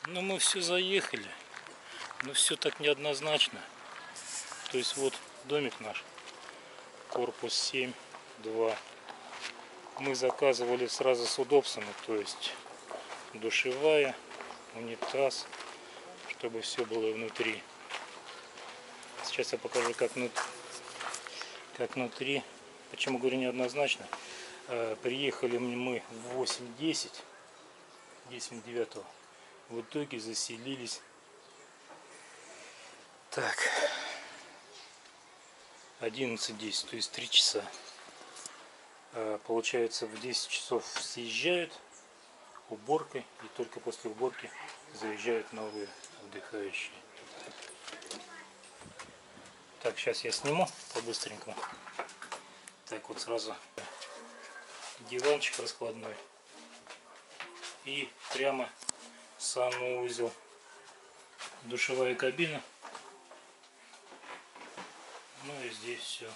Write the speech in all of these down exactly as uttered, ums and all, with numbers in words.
Ну, мы все заехали, но все так неоднозначно. То есть вот домик наш, корпус семь два. Мы заказывали сразу с удобствами, то есть душевая, унитаз, чтобы все было внутри. Сейчас я покажу, как внутри. Как внутри. Почему говорю неоднозначно? Приехали мы в восемь десять, десять девятого. В итоге заселились. Так. одиннадцать десять, то есть три часа. Получается, в десять часов съезжают уборкой, и только после уборки заезжают новые отдыхающие. Так, сейчас я сниму по-быстренькому. Так, вот сразу диванчик раскладной. И прямо санузел. Душевая кабина. Ну и здесь все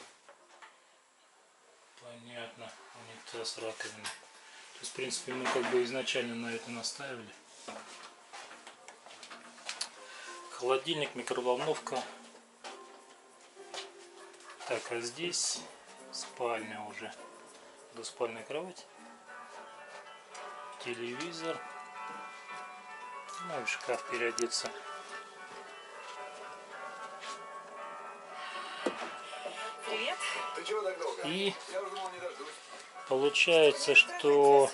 понятно. Унитаз, раковина. То есть, в принципе, мы как бы изначально на это наставили. Холодильник, микроволновка. Так, а здесь спальня уже. Двуспальная кровать. Телевизор. Ну и шкаф переодеться. Привет. Ты чего так долго? И я уже думал, не дождусь. Получается, что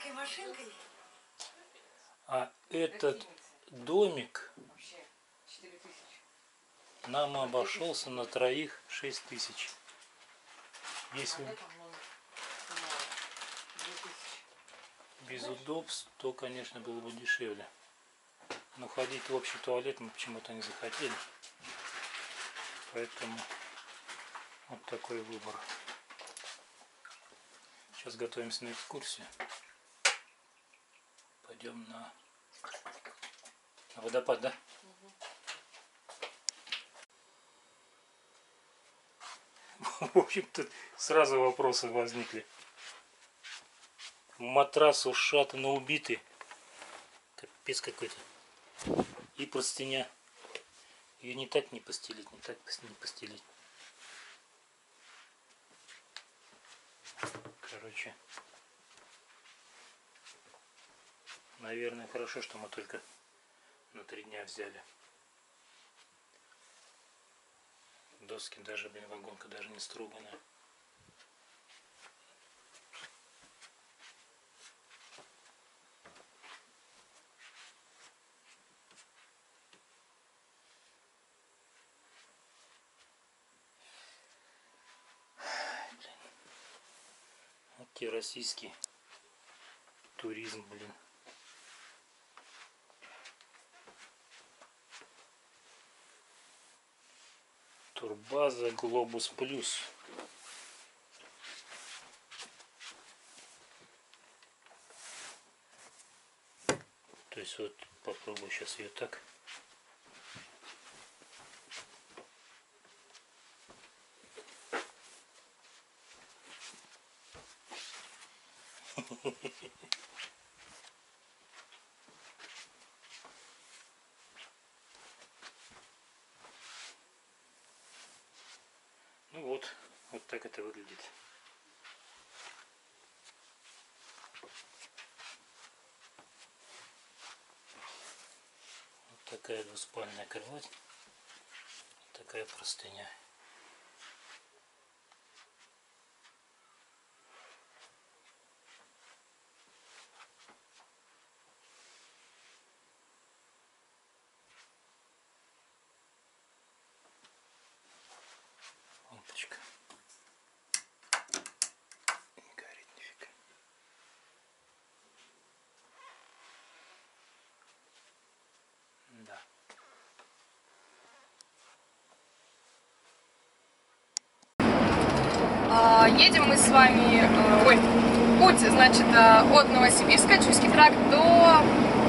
а этот домик нам обошелся на троих шесть тысяч. Если без удобств, то, конечно, было бы дешевле. Но ходить в общий туалет мы почему-то не захотели. Поэтому вот такой выбор. Сейчас готовимся на экскурсию. Пойдем на, на водопад, да? Угу. В общем-то, сразу вопросы возникли. Матрас ушатан, убитый. Капец какой-то. И простыня. Ее не так не постелить, не так не постелить. Короче, наверное, хорошо, что мы только на три дня взяли. Доски даже, блин, вагонка даже не струганная. Российский туризм, блин. Турбаза Глобус Плюс. То есть вот попробую сейчас ее так. Ну вот, вот так это выглядит. Вот такая двуспальная кровать, такая простыня. Лампочка. Не горит нифига. Да. А, едем мы с вами, э, ой, путь, значит, от Новосибирска, Чуйский тракт до...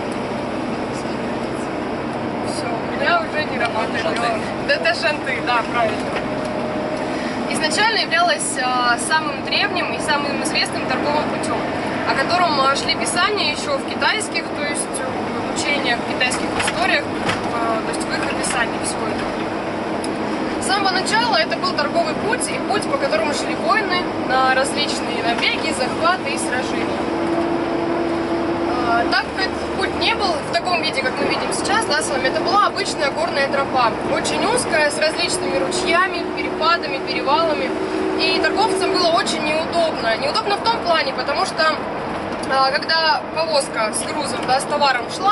Все, у меня уже не работает. До Ташанты, да, правильно. Изначально являлась э, самым древним и самым известным торговым путем, о котором шли писания еще в китайских, то есть в учениях китайских историях, то есть в их описании всего этого. С самого начала это был торговый путь и путь, по которому шли войны на различные набеги, захваты и сражения. Так как этот путь не был в таком виде, как мы видим сейчас, да, с вами, это была обычная горная тропа, очень узкая, с различными ручьями, перепадами, перевалами. И торговцам было очень неудобно. Неудобно в том плане, потому что когда повозка с грузом, да, с товаром шла,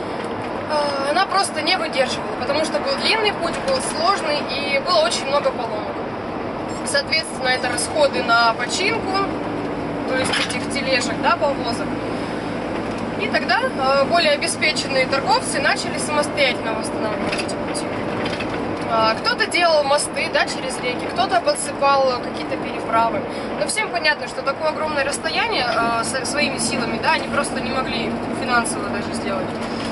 она просто не выдерживала, потому что был длинный путь, был сложный и было очень много поломок. Соответственно, это расходы на починку, то есть этих тележек, да, повозок. И тогда более обеспеченные торговцы начали самостоятельно восстанавливать эти пути. Кто-то делал мосты, да, через реки, кто-то подсыпал какие-то переправы. Но всем понятно, что такое огромное расстояние э, своими силами, да, они просто не могли финансово даже сделать.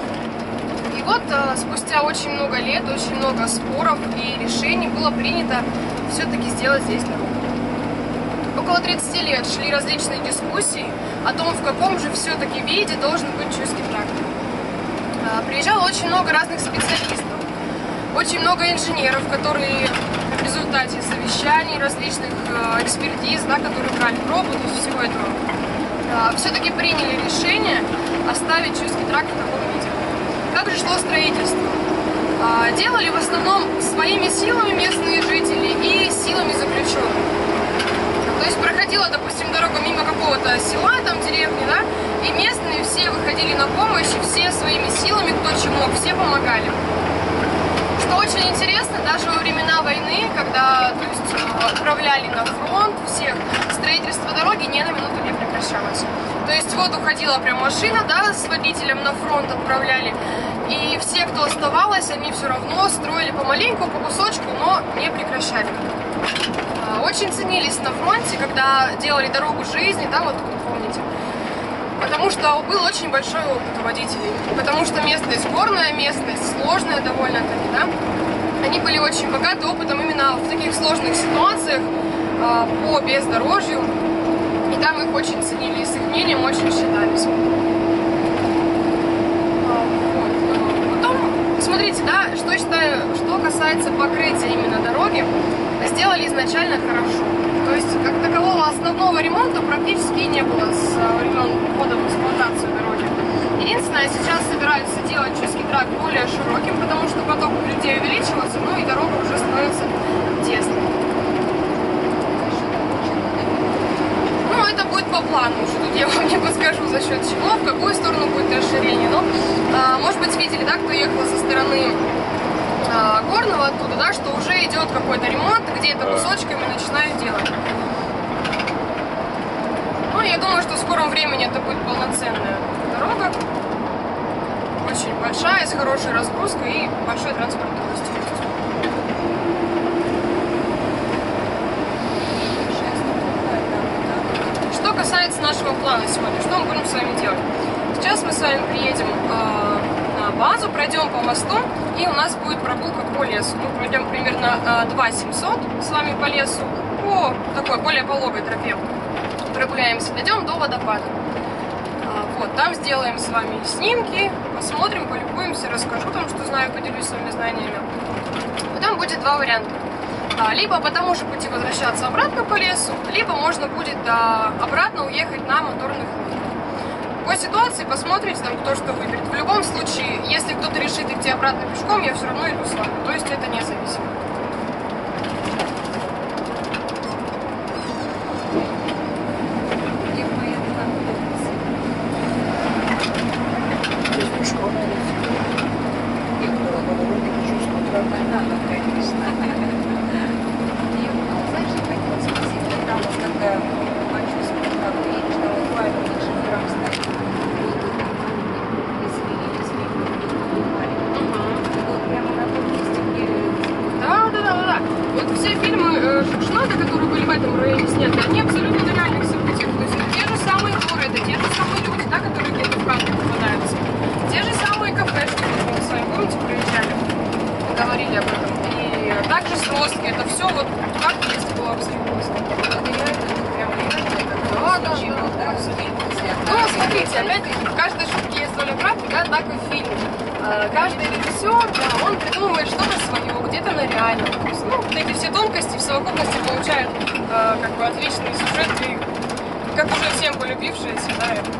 И вот э, спустя очень много лет, очень много споров и решений было принято все-таки сделать здесь дорогу. Около тридцати лет шли различные дискуссии о том, в каком же все-таки виде должен быть Чуйский трактор. Э, приезжало очень много разных специалистов. Очень много инженеров, которые в результате совещаний, различных э, экспертиз, да, которые брали пробу, то есть всего этого, э, все-таки приняли решение оставить Чуйский трактор в таком виде. Как же шло строительство? Э, делали в основном своими силами местные жители и силами заключенных. То есть проходила, допустим, дорога мимо какого-то села, там деревни, да, и местные все выходили на помощь, и все своими силами, кто чем мог, все помогали. Что очень интересно, даже во времена войны, когда, то есть, отправляли на фронт всех, строительство дороги ни на минуту не прекращалось. То есть вот уходила прям машина, да, с водителем на фронт отправляли, и все, кто оставалось, они все равно строили помаленьку, по кусочку, но не прекращали. Очень ценились на фронте, когда делали дорогу жизни, да, вот помните. Потому что был очень большой опыт у водителей. Потому что местность горная, местность сложная довольно-таки, да. Они были очень богаты опытом именно в таких сложных ситуациях э, по бездорожью. И там их очень ценили, и с их мнением очень считались. Вот. Потом, смотрите, да, что считаю, что касается покрытия именно дороги, сделали изначально хорошо. То есть, как такового основного ремонта практически не было с времен ввода в эксплуатацию дороги. Единственное, сейчас собираются делать Чуйский тракт более широким, потому что поток людей увеличивается, ну и дорога уже становится тесной. Ну, это будет по плану, уже тут я вам не подскажу за счет чего, в какую сторону будет расширение. Но, а, может быть, видели, да, кто ехал со стороны а, Горного оттуда, да, что уже идет какой-то ремонт, где-то кусочками начинают делать. Ну, я думаю, что в скором времени это будет полноценная дорога. Очень большая, с хорошей разгрузкой и большой транспортной доступностью. Что касается нашего плана сегодня, что мы будем с вами делать? Сейчас мы с вами приедем э, на базу, пройдем по мосту, и у нас будет прогулка по лесу. Мы пройдем примерно э, два семьсот с вами по лесу, по такой более пологой тропе. Прогуляемся, дойдем до водопада. Вот, там сделаем с вами снимки, посмотрим, полюбуемся, расскажу там, что знаю, поделюсь своими знаниями. Потом будет два варианта. Либо по тому же пути возвращаться обратно по лесу, либо можно будет а, обратно уехать на моторных лодках. По ситуации посмотрите, там, кто что выберет. В любом случае, если кто-то решит идти обратно пешком, я все равно иду с вами. То есть это независимо. э, каждый режиссер, да, он придумывает что-то свое, где-то на реальном. То есть, ну, вот эти все тонкости в совокупности получают э, как бы отличный сюжет и как уже всем полюбившиеся, да, это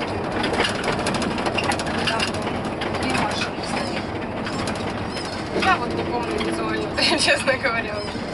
я вот не помню визуально, честно говоря.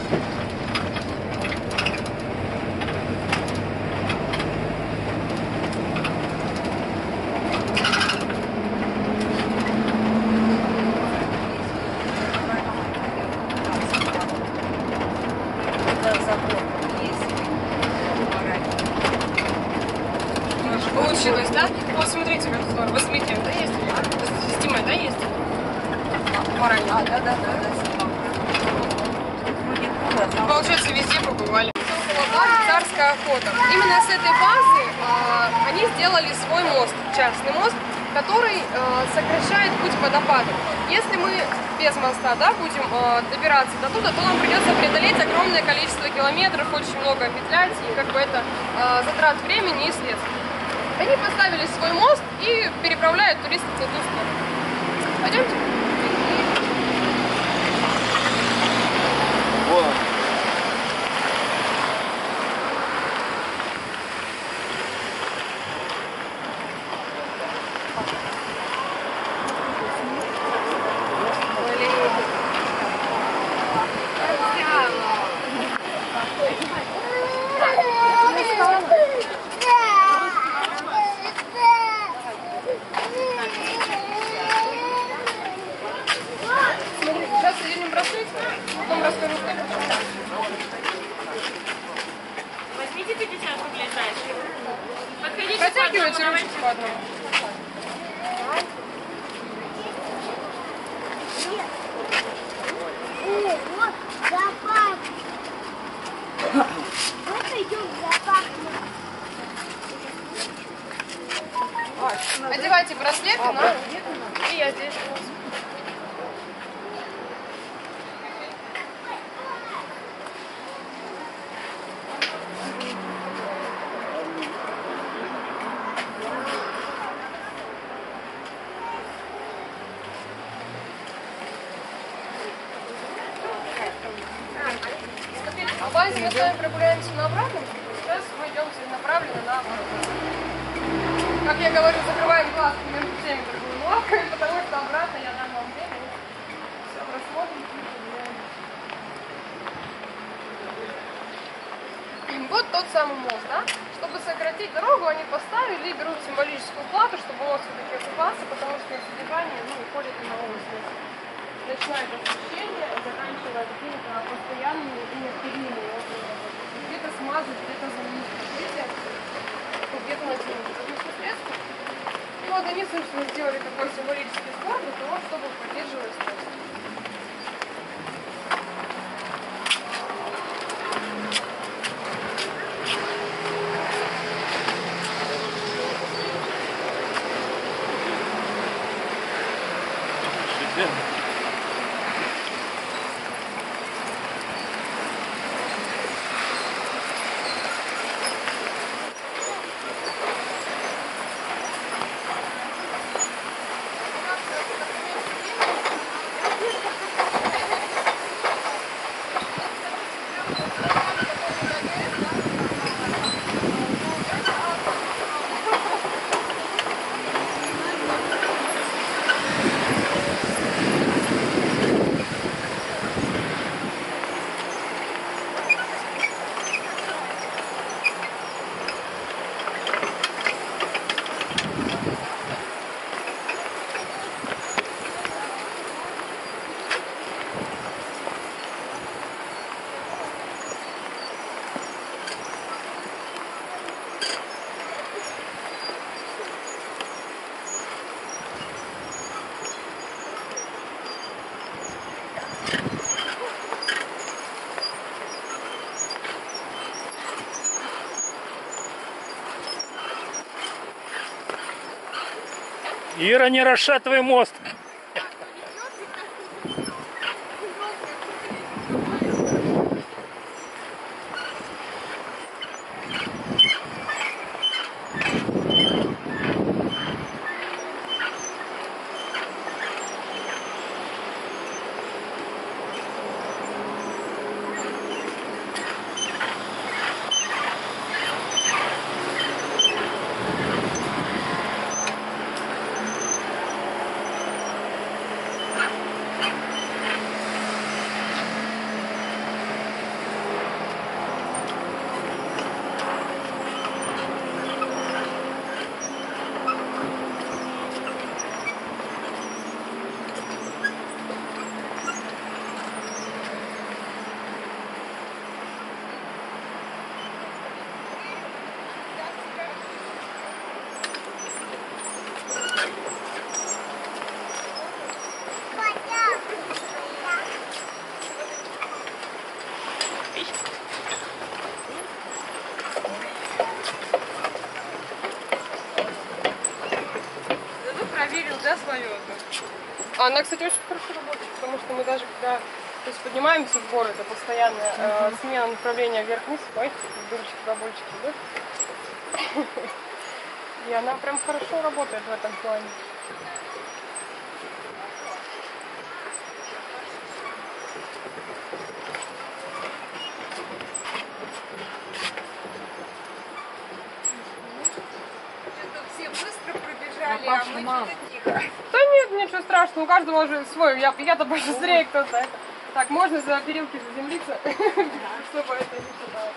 Получилось, да? Вот смотрите, как здорово. Вот смотрите, да, есть? С Димой, да, есть? Мораль. А, да, да, да, да. Получается, везде побывали. Царская охота. Именно с этой базы а, они сделали свой мост, частный мост, который а, сокращает путь к водопаду. Если мы без моста, да, будем а, добираться до туда, то нам придется преодолеть огромное количество километров, очень много петлять, и как бы это а, затрат времени и средств. Они поставили свой мост и переправляют туристов на ту сторону. Пойдемте? Вот. Сейчас соединим браслет, потом расскажу, как это. Возьмите пятьдесят ближайших. Подходите Протягивайте ручки по одному. О, вот зоопарк. Вот идем в зоопарк. Одевайте браслеты на руки, и я здесь. По базе мы с вами прогуляемся на обратном, сейчас мы идем целенаправленно на обратном. Как я говорю, закрываем глазки между всеми торговыми лавками, потому что обратно я дам вам время. Все рассмотрим и погуляем. Вот тот самый мост, да? Чтобы сократить дорогу, они поставили и берут символическую плату, чтобы мост все-таки окупался, потому что на содержание ну, уходит на область. Начинает освещение, заканчивая какими-то постоянными и необходимыми. Где-то смазать, где-то заменить покрытие, где-то натянуть. Средства. И вот они, собственно, сделали такой символический сбор для того, чтобы поддерживать скорость. Ира, не расшатывай мост. А она, кстати, очень хорошо работает, потому что мы даже когда то есть, поднимаемся в горы, это постоянная э, смена направления вверх-вниз, ой, дырочки, бабульчики идут. И она прям хорошо работает в этом плане. Все быстро пробежали, а мы что-то тихо. Да нет, ничего страшного, у каждого уже свой. Я, я-то побыстрее кто-то. Это. Так, можно за перилки заземлиться, чтобы это не шатало.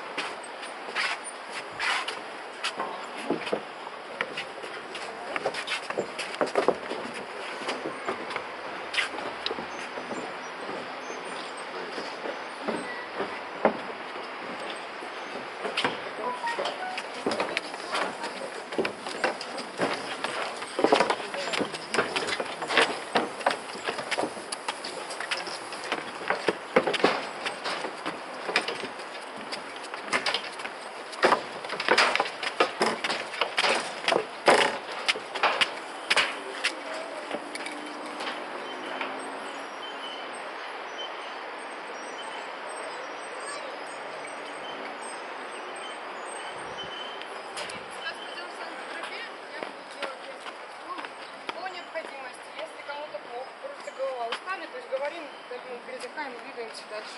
Передыхаем и двигаемся дальше.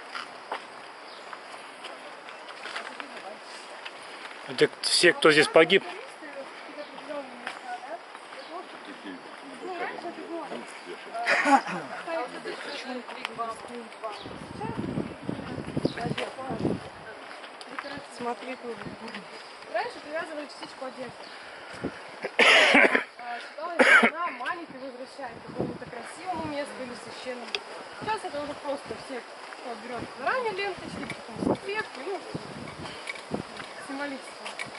Это все, кто здесь погиб? Смотри тут. Раньше привязывали частичку одежды. Считалось, что она маленький возвращает к какому-то красивому месту или священному. Сейчас это уже просто все, кто берет заранее ленточки, потом салфетку, ну, символически.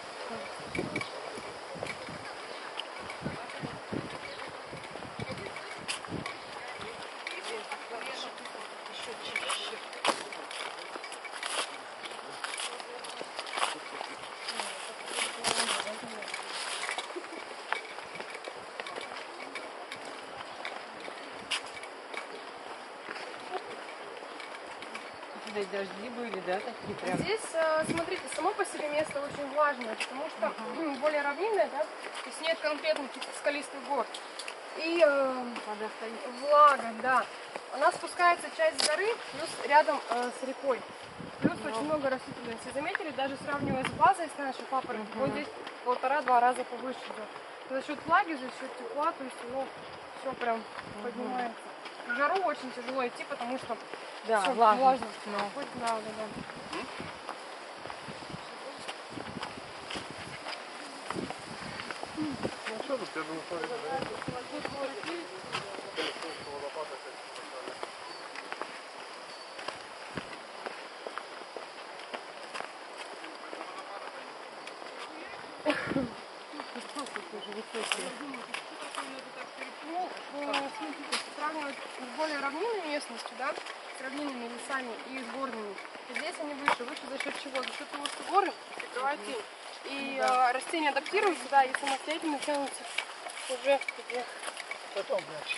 Дожди были, да, такие прям? Здесь, смотрите, само по себе место очень влажное, потому что uh-huh. более равнинное, да, то есть нет конкретно каких-то скалистых гор. И э, влага, да. Она спускается часть с горы, плюс рядом э, с рекой. Плюс uh-huh. очень много растительности. Заметили, даже сравнивая с базой с нашей папоротником, uh-huh. вот здесь полтора-два раза повыше идет. За счет влаги, за счет тепла, то есть ну, все прям uh-huh. поднимается. В жару очень тяжело идти, потому что да, все влажно. влажно. Но... Хоть надо, да. Ну что тут, я думаю, сравнивать с более равнинной местностью, да, с равнинными лесами и с горными. Здесь они выше. Выше за счет чего? За счет того, что горы прикрывают тень. И да. э, растения адаптируются, да, и самостоятельно тянутся уже где. Потом дальше.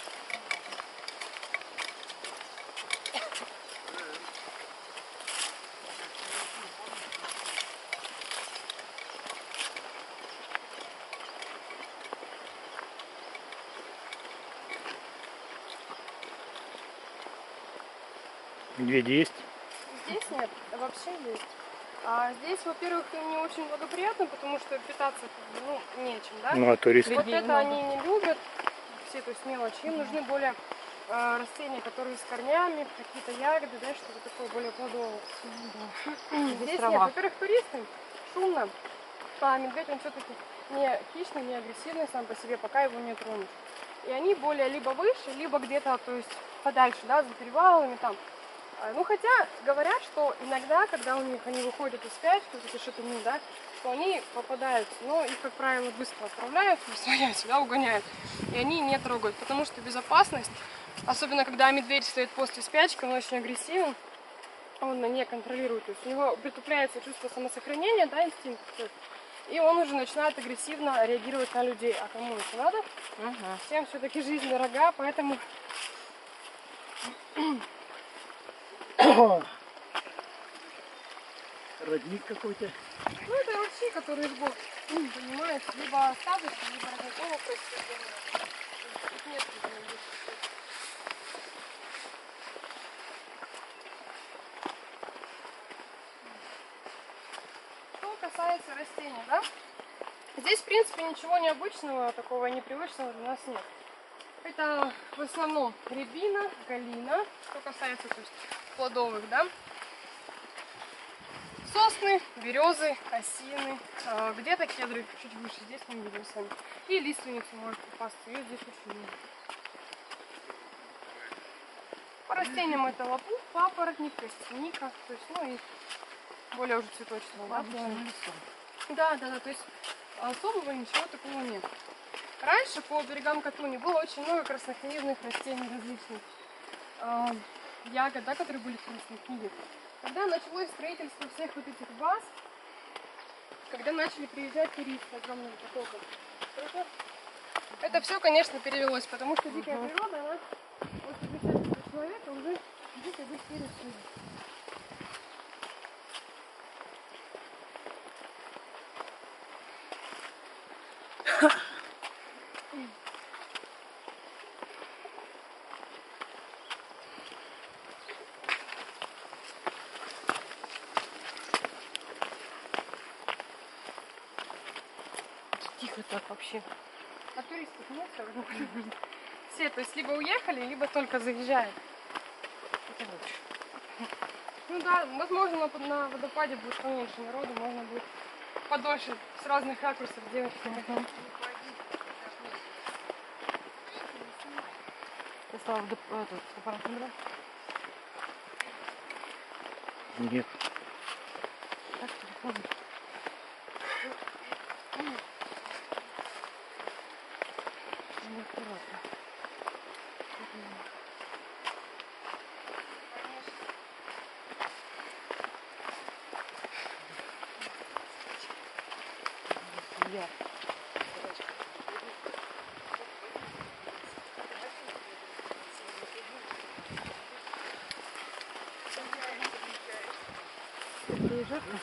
Медведи есть? Здесь нет, вообще есть. А здесь, во-первых, им не очень благоприятно, потому что питаться ну, нечем, да? Ну, а туристы. Вот это они не любят, все, то есть мелочи. Им нужны более э, растения, которые с корнями, какие-то ягоды, да, что-то такое более плодовое. Здесь нет, во-первых, туристы, шумно, а медведь, он все-таки не хищный, не агрессивный сам по себе, пока его не тронут. И они более либо выше, либо где-то, то есть подальше, да, за перевалами там. Ну, хотя говорят, что иногда, когда у них они выходят из спячки, вот эти шатуны, да, то они попадают, но их, как правило, быстро отправляют, своясь, да, угоняют, и они не трогают, потому что безопасность, особенно когда медведь стоит после спячки, он очень агрессивен, он не контролирует, то есть у него притупляется чувство самосохранения, да, инстинкт, и он уже начинает агрессивно реагировать на людей. А кому это надо? Ага. Всем все-таки жизнь дорога, поэтому... Родник какой-то. Ну, это ручьи, которые жгут, понимаешь, либо остаточные, либо родникового происхождения. Тут нет видно. Что касается растений, да? Здесь, в принципе, ничего необычного, такого непривычного для нас нет. Это в основном рябина, галина, что касается, то есть, плодовых, да? Сосны, березы, осины, а, где-то кедры чуть выше, здесь мы видим сами. И лиственница может попасть, ее здесь очень много. По растениям это лопух, папоротник, костяника, то есть, ну и более уже цветочного. Да, да, да, да, то есть особого ничего такого нет. Раньше по берегам Катуни было очень много краснокнижных растений различных, а, ягод, да, которые были в красной книге. Когда началось строительство всех вот этих баз, когда начали приезжать туристы огромным потоком, это все, конечно, перевелось, потому что дикая природа, она после вмешательства человека уже дико быть перешли. Тихо так вообще. А туристов нет, все равно. Все, то есть либо уехали, либо только заезжают. Это лучше. Ну да, возможно, на, на водопаде будет поменьше народу, можно будет подольше с разных ракурсов девочки. Ты стала в доп- этот, аппарат не брал? Нет. Так, телефон. Ну, аккуратно. Я. Тебе жарко?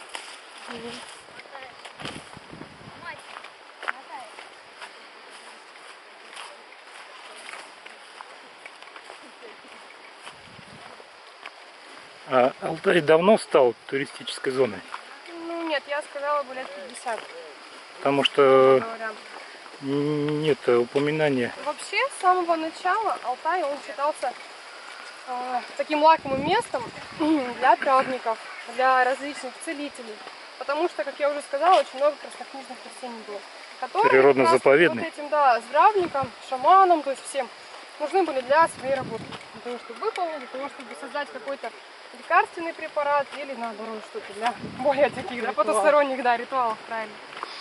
А Алтай давно стал туристической зоной? Ну нет, я сказала бы лет пятьдесят, Потому что говоря. нет упоминания. Вообще, с самого начала Алтай, он считался э, таким лакомым местом для травников, для различных целителей. Потому что, как я уже сказала, очень много краснокнижных растений было. Которые Природно-заповедный. Вот этим, да, здравникам, шаманам, то есть всем нужны были для своей работы. Для того, чтобы выполнить, для того, чтобы создать какой-то лекарственный препарат или наоборот что-то для более таких, да, потусторонних, да, ритуалов, правильно.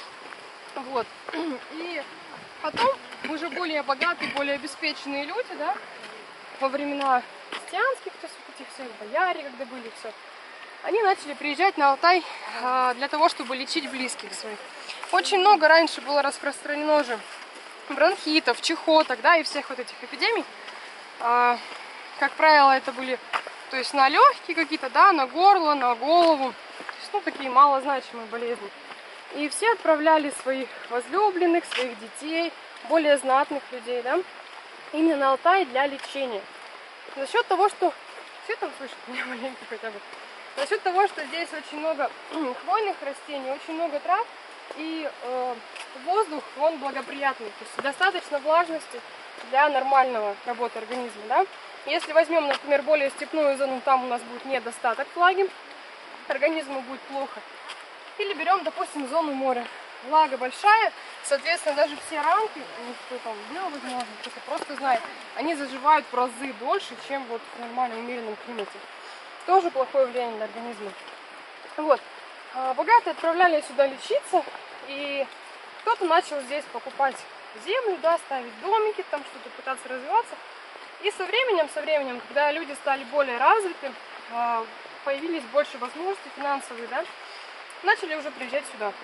Вот. И потом уже более богатые, более обеспеченные люди, да, во времена христианских, то есть вот этих всех бояре, когда были все, они начали приезжать на Алтай а, для того, чтобы лечить близких своих. Очень много раньше было распространено же бронхитов, чехоток, да, и всех вот этих эпидемий. А, как правило, это были, то есть на легкие какие-то, да, на горло, на голову, то есть, ну, такие малозначимые болезни. И все отправляли своих возлюбленных, своих детей, более знатных людей, да, именно на Алтай для лечения. За счет того, что... Все там слышат меня маленько хотя бы? За счет того, что здесь очень много хвойных растений, очень много трав, и э, воздух, он благоприятный, то есть достаточно влажности для нормального работы организма, да. Если возьмем, например, более степную зону, там у нас будет недостаток влаги, организму будет плохо. Или берем, допустим, зону моря. Влага большая, соответственно, даже все ранки, ну, кто там видел, возможно, кто-то просто знает, они заживают в разы дольше, чем вот в нормальном умеренном климате. Тоже плохое влияние на организм. Вот. Богатые отправляли сюда лечиться, и кто-то начал здесь покупать землю, да, ставить домики, там что-то пытаться развиваться. И со временем, со временем, когда люди стали более развиты, появились больше возможностей финансовых, да, начали уже приезжать сюда.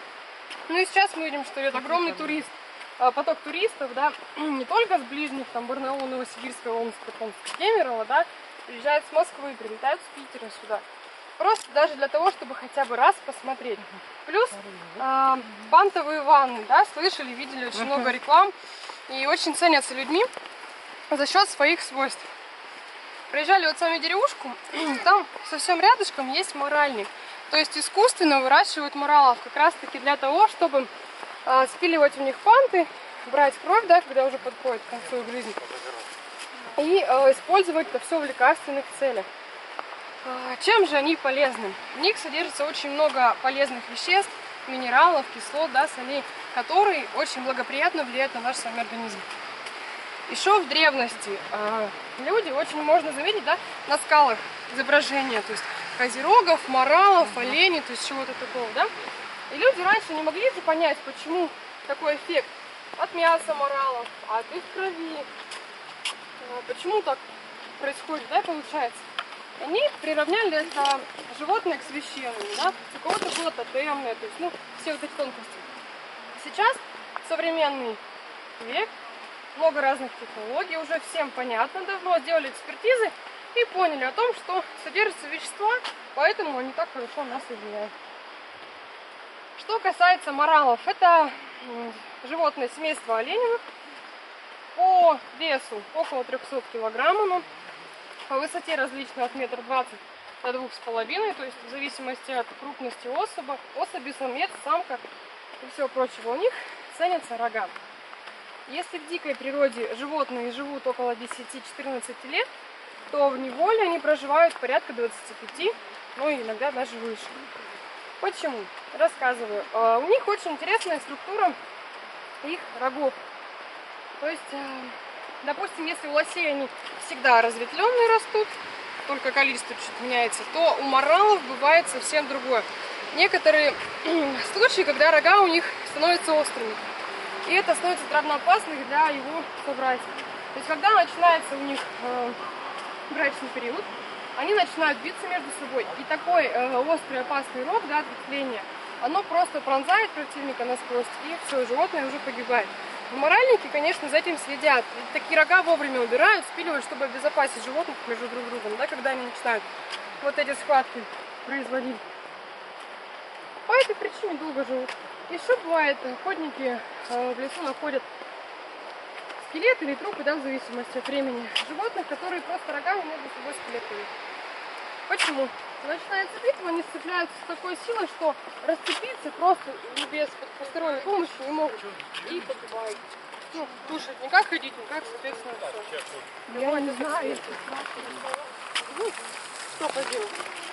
Ну и сейчас мы видим, что идет огромный турист, а, поток туристов, да, не только с ближних, там, Барнаула, Новосибирска, Омска, Томска, Кемерово, да, приезжают с Москвы, прилетают с Питера сюда. Просто даже для того, чтобы хотя бы раз посмотреть. Плюс э, пантовые ванны, да, слышали, видели очень много реклам и очень ценятся людьми за счет своих свойств. Приезжали вот сами деревушку, там совсем рядышком есть моральник. То есть искусственно выращивают моралов как раз таки для того, чтобы э, спиливать у них панты, брать кровь, да, когда уже подходит к концу их жизни, и э, использовать это все в лекарственных целях. Чем же они полезны? В них содержится очень много полезных веществ, минералов, кислот, да, солей, которые очень благоприятно влияют на наш с вами организм. Еще в древности э, люди очень можно заметить, да, на скалах изображения, то есть козерогов, моралов, оленей, то есть чего-то такого, да. И люди раньше не могли же понять, почему такой эффект от мяса моралов, от их крови, э, почему так происходит, да, получается. Они приравняли это животное к священному, да, у кого-то было тотемное, то есть, ну, все вот эти тонкости. Сейчас современный век, много разных технологий, уже всем понятно, давно сделали экспертизы и поняли о том, что содержатся вещества, поэтому они так хорошо нас и влияют. Что касается моралов, это животное семейства оленевых, по весу около трёхсот килограммов, по высоте различной от метра двадцать до двух с половиной, то есть в зависимости от крупности особа, особи, самец, самка и всего прочего, у них ценятся рога. Если в дикой природе животные живут около десяти-четырнадцати лет, то в неволе они проживают порядка двадцати пяти, ну и иногда даже выше. Почему? Рассказываю. У них очень интересная структура их рогов. То есть, допустим, если у лосей они всегда разветвленные растут, только количество чуть меняется, то у моралов бывает совсем другое. Некоторые случаи, когда рога у них становятся острыми. И это становится травмоопасно для его собратьев. То есть, когда начинается у них э, брачный период, они начинают биться между собой. И такой э, острый опасный рог, да, ответвление, оно просто пронзает противника насквозь, и все, животное уже погибает. Моральники, конечно, за этим следят. И такие рога вовремя убирают, спиливают, чтобы обезопасить животных между друг другом, да, когда они начинают вот эти схватки производить. По этой причине долго живут. Еще бывает, охотники э, в лесу находят скелеты или трупы, да, в зависимости от времени животных, которые просто рогами между собой скелетуют. Почему? Начинается битва, они сцепляются с такой силой, что расцепиться просто без посторонней помощи не могут. И погибают. Ну, кушать никак, ходить никак, соответственно, все. Я не знаю. Ну, что поделать?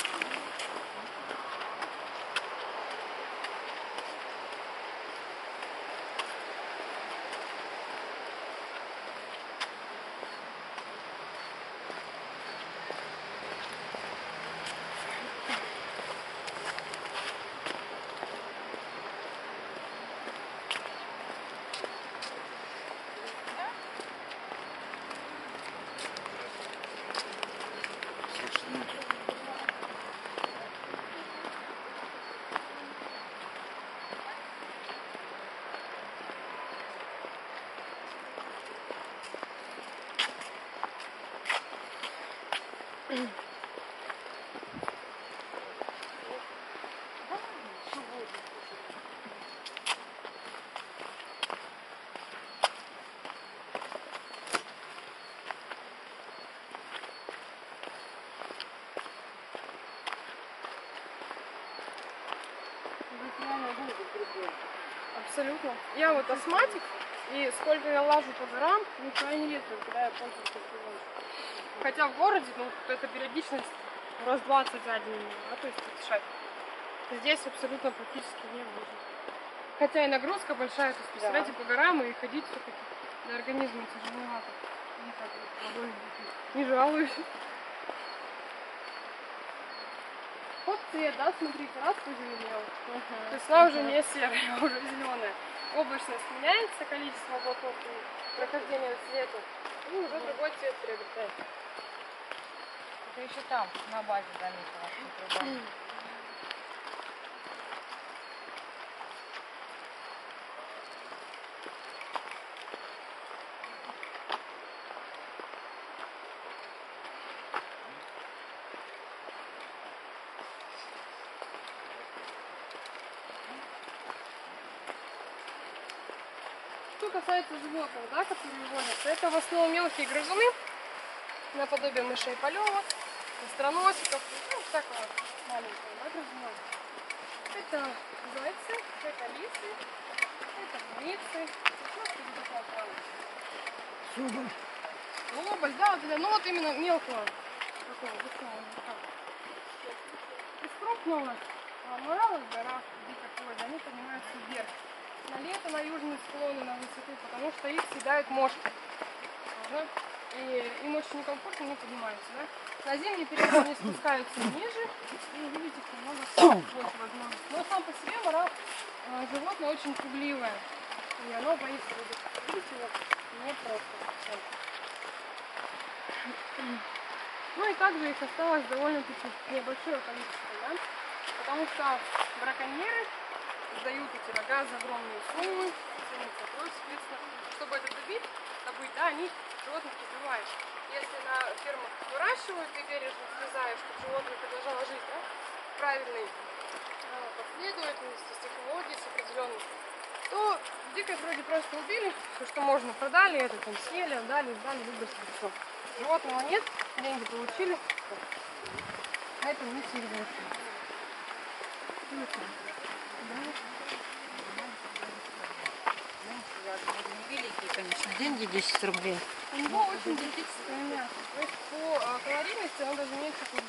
Абсолютно. Я вот астматик, и сколько я лажу по горам, ну крайне редко, когда я пользуюсь телефоном. Хотя в городе, ну, это периодичность раз двадцать за день, а то есть дышать. Здесь абсолютно практически не будет. Хотя и нагрузка большая, то есть представляете, да, по горам и ходить все-таки для организма тяжеловато. Не так вот, не жалуюсь. Вот цвет, да, смотрите, раз позеленел. Uh-huh. То есть она uh-huh. уже не серая, а уже зеленая. Облачность меняется, количество облаков и прохождение света. И уже uh-huh. другой цвет приобретает. Это еще там, на базе заметила. касается животных, да, которые водятся, это в основном мелкие грызуны, наподобие мышей полевок, остроносиков, ну, всякого маленького, да, грызуна. Это зайцы, это лисы, это курицы, Соболь. соболь, да, да, ну вот именно мелкого такого весного языка. Из крупного морала в горах, где такое, они поднимаются вверх. На лето на южные склоны, на высоту, потому что их съедают мошки. Ага. И им очень некомфортно, они поднимаются, да? На зимний период они спускаются ниже, и видите, что много больше возможностей. Но сам по себе морал э, животное очень пугливое, и оно боится воды. Видите, вот не просто. Ну и также их осталось довольно-таки небольшое количество, да? Потому что браконьеры сдают эти рога за огромные суммы, ценятся кровь, соответственно, чтобы это добить, добыть, да, они животных убивают. Если на фермах выращивают и бережно срезают, чтобы животное продолжало жить, да, в правильной последовательности, с технологией, с определенной, то в дикой природе просто убили, все, что можно, продали, это там съели, отдали, сдали, выбросили, все. Животного нет, деньги получили, на этом не съедают. Великие, конечно, деньги десять рублей. У него очень диетическое мясо. То есть по э, калорийности оно даже меньше курицы.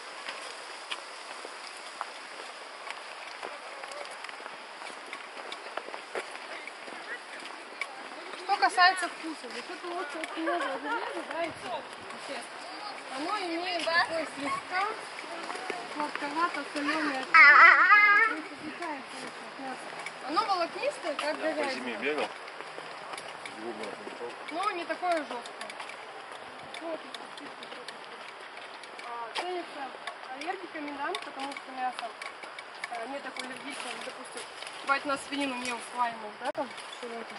Что касается вкуса, за счет того, что очень много железа, да, и все, естественно, оно имеет такой слегка сладковато-соленый оттенок. Отличается очень от мяса. Оно волокнистое, как говядина. бегал. Но не такое жесткое. Вот, а, ценится аллергиками, да, потому что мясо а, не такое аллергичное, допустим, бывает на свинину не усваиваемых, да, там, что-то.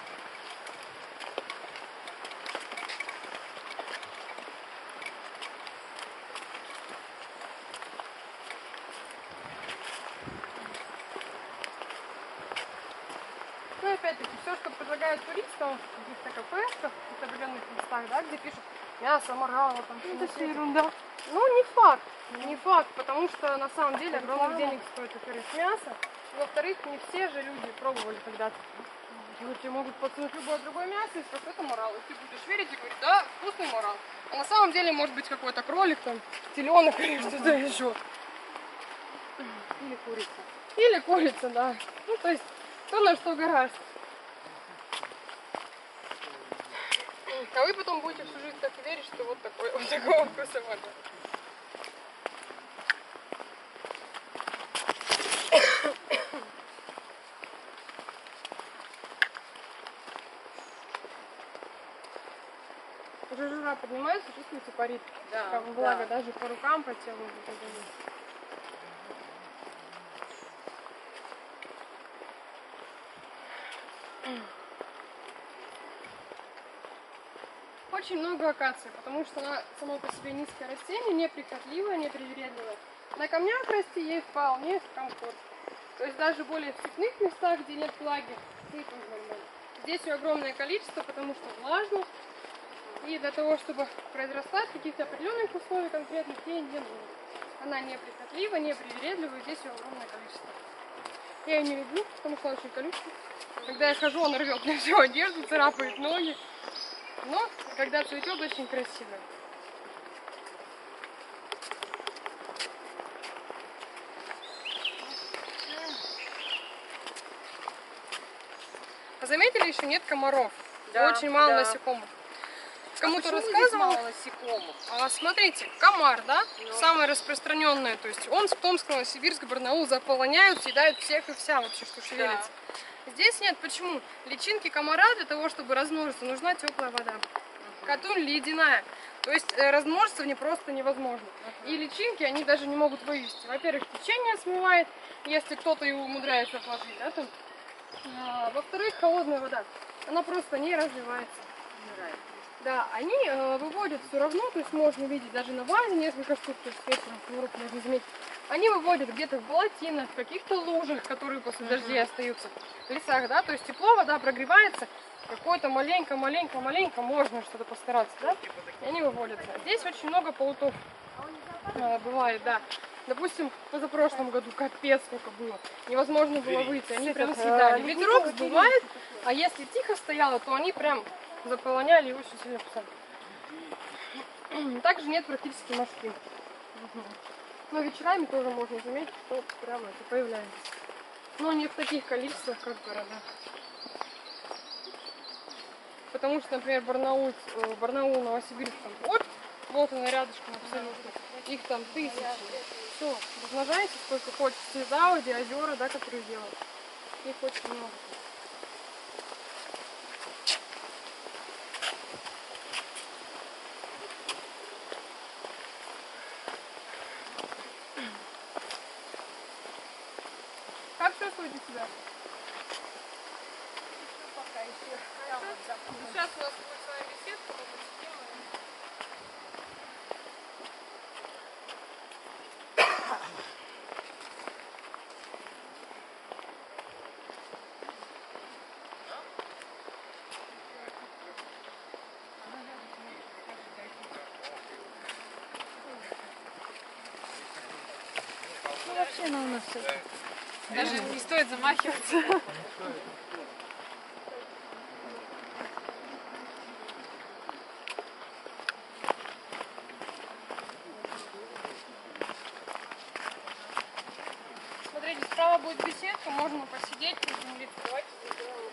Ну и опять-таки, все, что предлагают туристам в каких-то кафешках, в определенных местах, да, где пишут мясо, моргало, там, это все ерунда. Ну, не факт, не факт, потому что на самом деле огромных денег стоит, во-первых, мясо, во-вторых, не все же люди пробовали когда-то. Тебе могут подсунуть любое другое мясо и сказать, это морал. И ты будешь верить и говорить, да, вкусный морал. А на самом деле может быть какой-то кролик, там, теленок или что-то еще. Или курица. Или курица, да. Ну, то есть, кто на что гораздо. А вы потом будете всю жизнь так и верить, что вот такой, вот такого вкуса вода. Уже жира поднимается, чувствуете, парит. Да, Как влага, да. даже по рукам, по телу. Очень много акации, потому что она само по себе низкое растение, неприхотливое, непривередливое. На камнях расти ей вполне комфортно. То есть даже более в степных местах, где нет влаги, ей тоже нормально. Здесь ее огромное количество, потому что влажно. И для того, чтобы произрастать в каких-то определенных условиях конкретных, ей не нужно. Она неприхотлива, непривередлива, здесь ее огромное количество. Я ее не люблю, потому что она очень колючая. Когда я хожу, он рвет мне всю одежду, царапает ноги. Но когда цветет, очень красиво. А заметили, еще нет комаров? Да, Очень мало да. насекомых. Кому-то а почему рассказывала. здесь мало насекомых? А, смотрите, комар, да? Самое распространенное. То есть он в Томск, Новосибирск, Барнаул заполоняют, съедают всех и вся вообще, что шевелится. Здесь нет. Почему? Личинки комара для того, чтобы размножиться, нужна теплая вода. Которая ледяная. То есть э, размножиться в ней просто невозможно. И личинки, они даже не могут вывести. Во-первых, течение смывает, если кто-то его умудряется отложить, да, там. А, во-вторых, холодная вода. Она просто не развивается. Да, они э, выводят все равно, то есть можно видеть даже на базе несколько штук, то есть вечером в Европе можно заметить. Они выводят где-то в болотинах, в каких-то лужах, которые после дождей остаются, в лесах, да, то есть тепло, вода прогревается, какой-то маленько-маленько-маленько можно что-то постараться, да, и они выводятся. Здесь очень много полутов э, бывает, да. Допустим, в позапрошлом году капец сколько было, невозможно было выйти, они прям съедали. Ветерок сдувает, а если тихо стояло, то они прям заполоняли и очень сильно кусали. Также нет практически мошки. Но вечерами тоже можно заметить, что прямо это появляется. Но не в таких количествах, как в городах. Потому что, например, Барнаул, Барнаул, Новосибирск, там, вот, вот она рядышком абсолютно. Их там тысячи. Все, размножайте сколько хочется. Зауди, озера, да, которые делают. Их очень много. Как чувствуете себя? Пока еще. Сейчас у нас будет с вами беседка, мы посидим. Ну, вообще она у нас все. Даже не стоит замахиваться. Смотрите, справа будет беседка, можно посидеть, приземлиться. Давайте сделаем.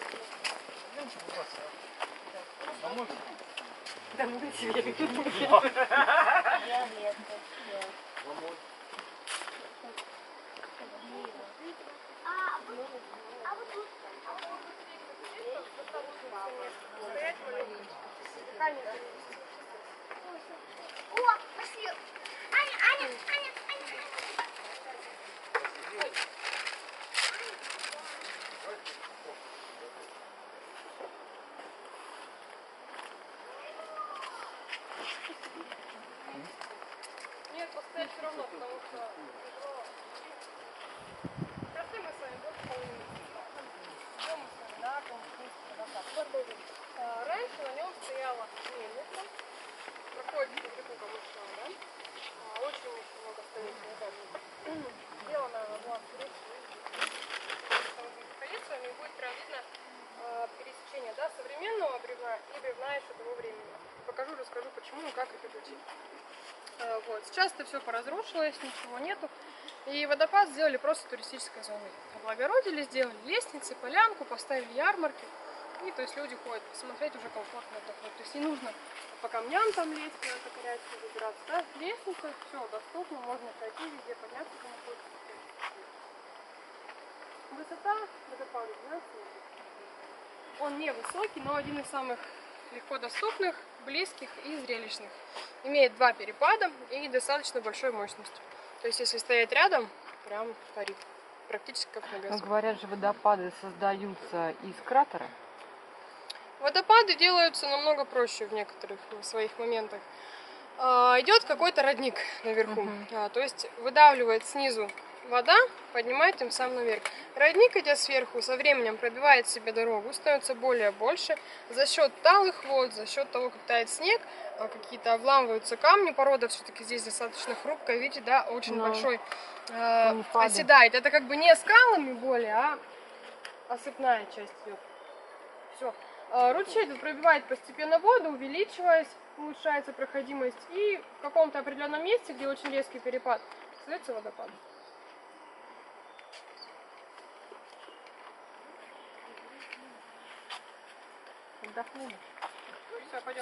О, пошли. Аня, Аня, Аня, Аня. Нет, поставить все равно, потому что тяжело. Прошли мы с вами больше половины. Идем мы с вами на комплекс. А, раньше на нем стояла мельница. Проходит по реку Камышова, да? А, очень-очень много столетий назад. Сделана она была в столицу, и будет прям видно а, пересечение, да, современного бревна и бревна еще того времени. Покажу, расскажу, почему и как это пути. Вот. Сейчас это все поразрушилось, ничего нету. И водопад сделали просто туристической зоной. Облагородили, сделали лестницы, полянку, поставили ярмарки. И то есть люди ходят посмотреть, уже комфортно отдохнуть. То есть не нужно по камням там лезть, куда-то корячить, выбираться. Да? Лестница, все доступно, можно пройти везде, подняться кому хочется. Высота водопада двенадцать метров. Он не высокий, но один из самых легко доступных, близких и зрелищных. Имеет два перепада и достаточно большой мощности. То есть если стоять рядом, прям парит. Практически как на газу. Ну, говорят же, водопады создаются из кратера. Водопады делаются намного проще в некоторых своих моментах. А, идет какой-то родник наверху. Мгм. А, то есть выдавливает снизу вода, поднимает тем самым наверх. Родник, идя сверху, со временем пробивает себе дорогу, становится более больше. За счет талых вод, за счет того, как тает снег, а, какие-то обламываются камни. Порода все-таки здесь достаточно хрупкая, видите, да, очень Ну, большой. а, камнепады. оседает. Это как бы не скалами более, а осыпная часть идет. Все. Ручей тут пробивает постепенно воду, увеличиваясь, улучшается проходимость. И в каком-то определенном месте, где очень резкий перепад, остается водопад. Отдохнули. Ну все, пойдем.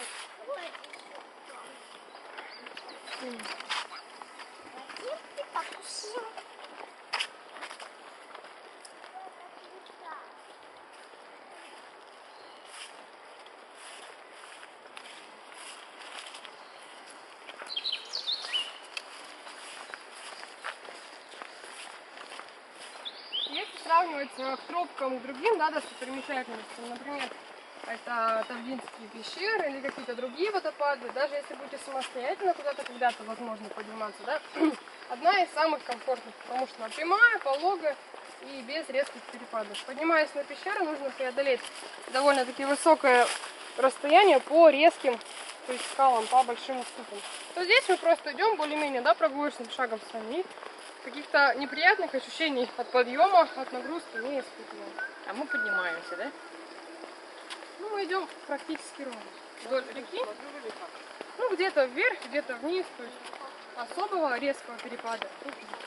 Если сравнивать э, к тропкам и другим, да, достопримечательностям, например, это Тавдинские пещеры или какие-то другие водопады, даже если будете самостоятельно куда-то когда-то, возможно, подниматься, да, одна из самых комфортных, потому что она прямая, пологая и без резких перепадов. Поднимаясь на пещеру, нужно преодолеть довольно-таки высокое расстояние по резким, то есть скалам, по большим уступам. То здесь мы просто идем более-менее, да, прогулочным шагом с вами. Каких-то неприятных ощущений от подъема, от нагрузки не испытываем. А мы поднимаемся, да? Ну, мы идем практически ровно вдоль реки. Ну, где-то вверх, где-то вниз. То есть особого резкого перепада тут нет.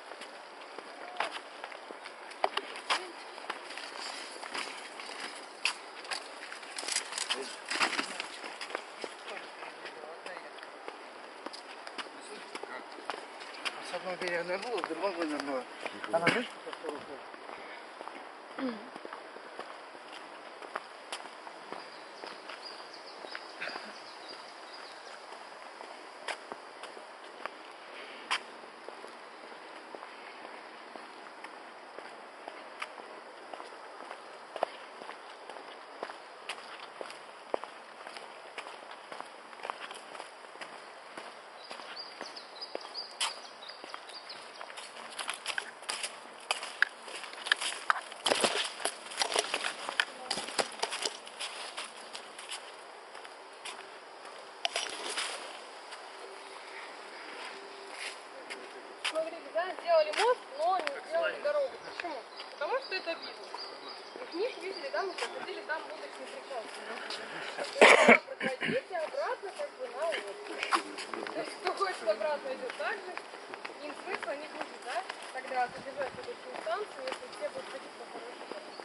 С одного берега нырнула, с другого нырнула. Она, знаешь, Смотрите, да, сделали мост, но не сделали дорогу. Почему? Потому что это бизнес. Них видели, да, мы проходили там будочный прикол. Проходите обратно, как бы на улицу. То есть, кто хочет обратно идет так же, им смысла не будет, да, тогда содержать будущую станцию, если все будут ходить по хорошей дороге.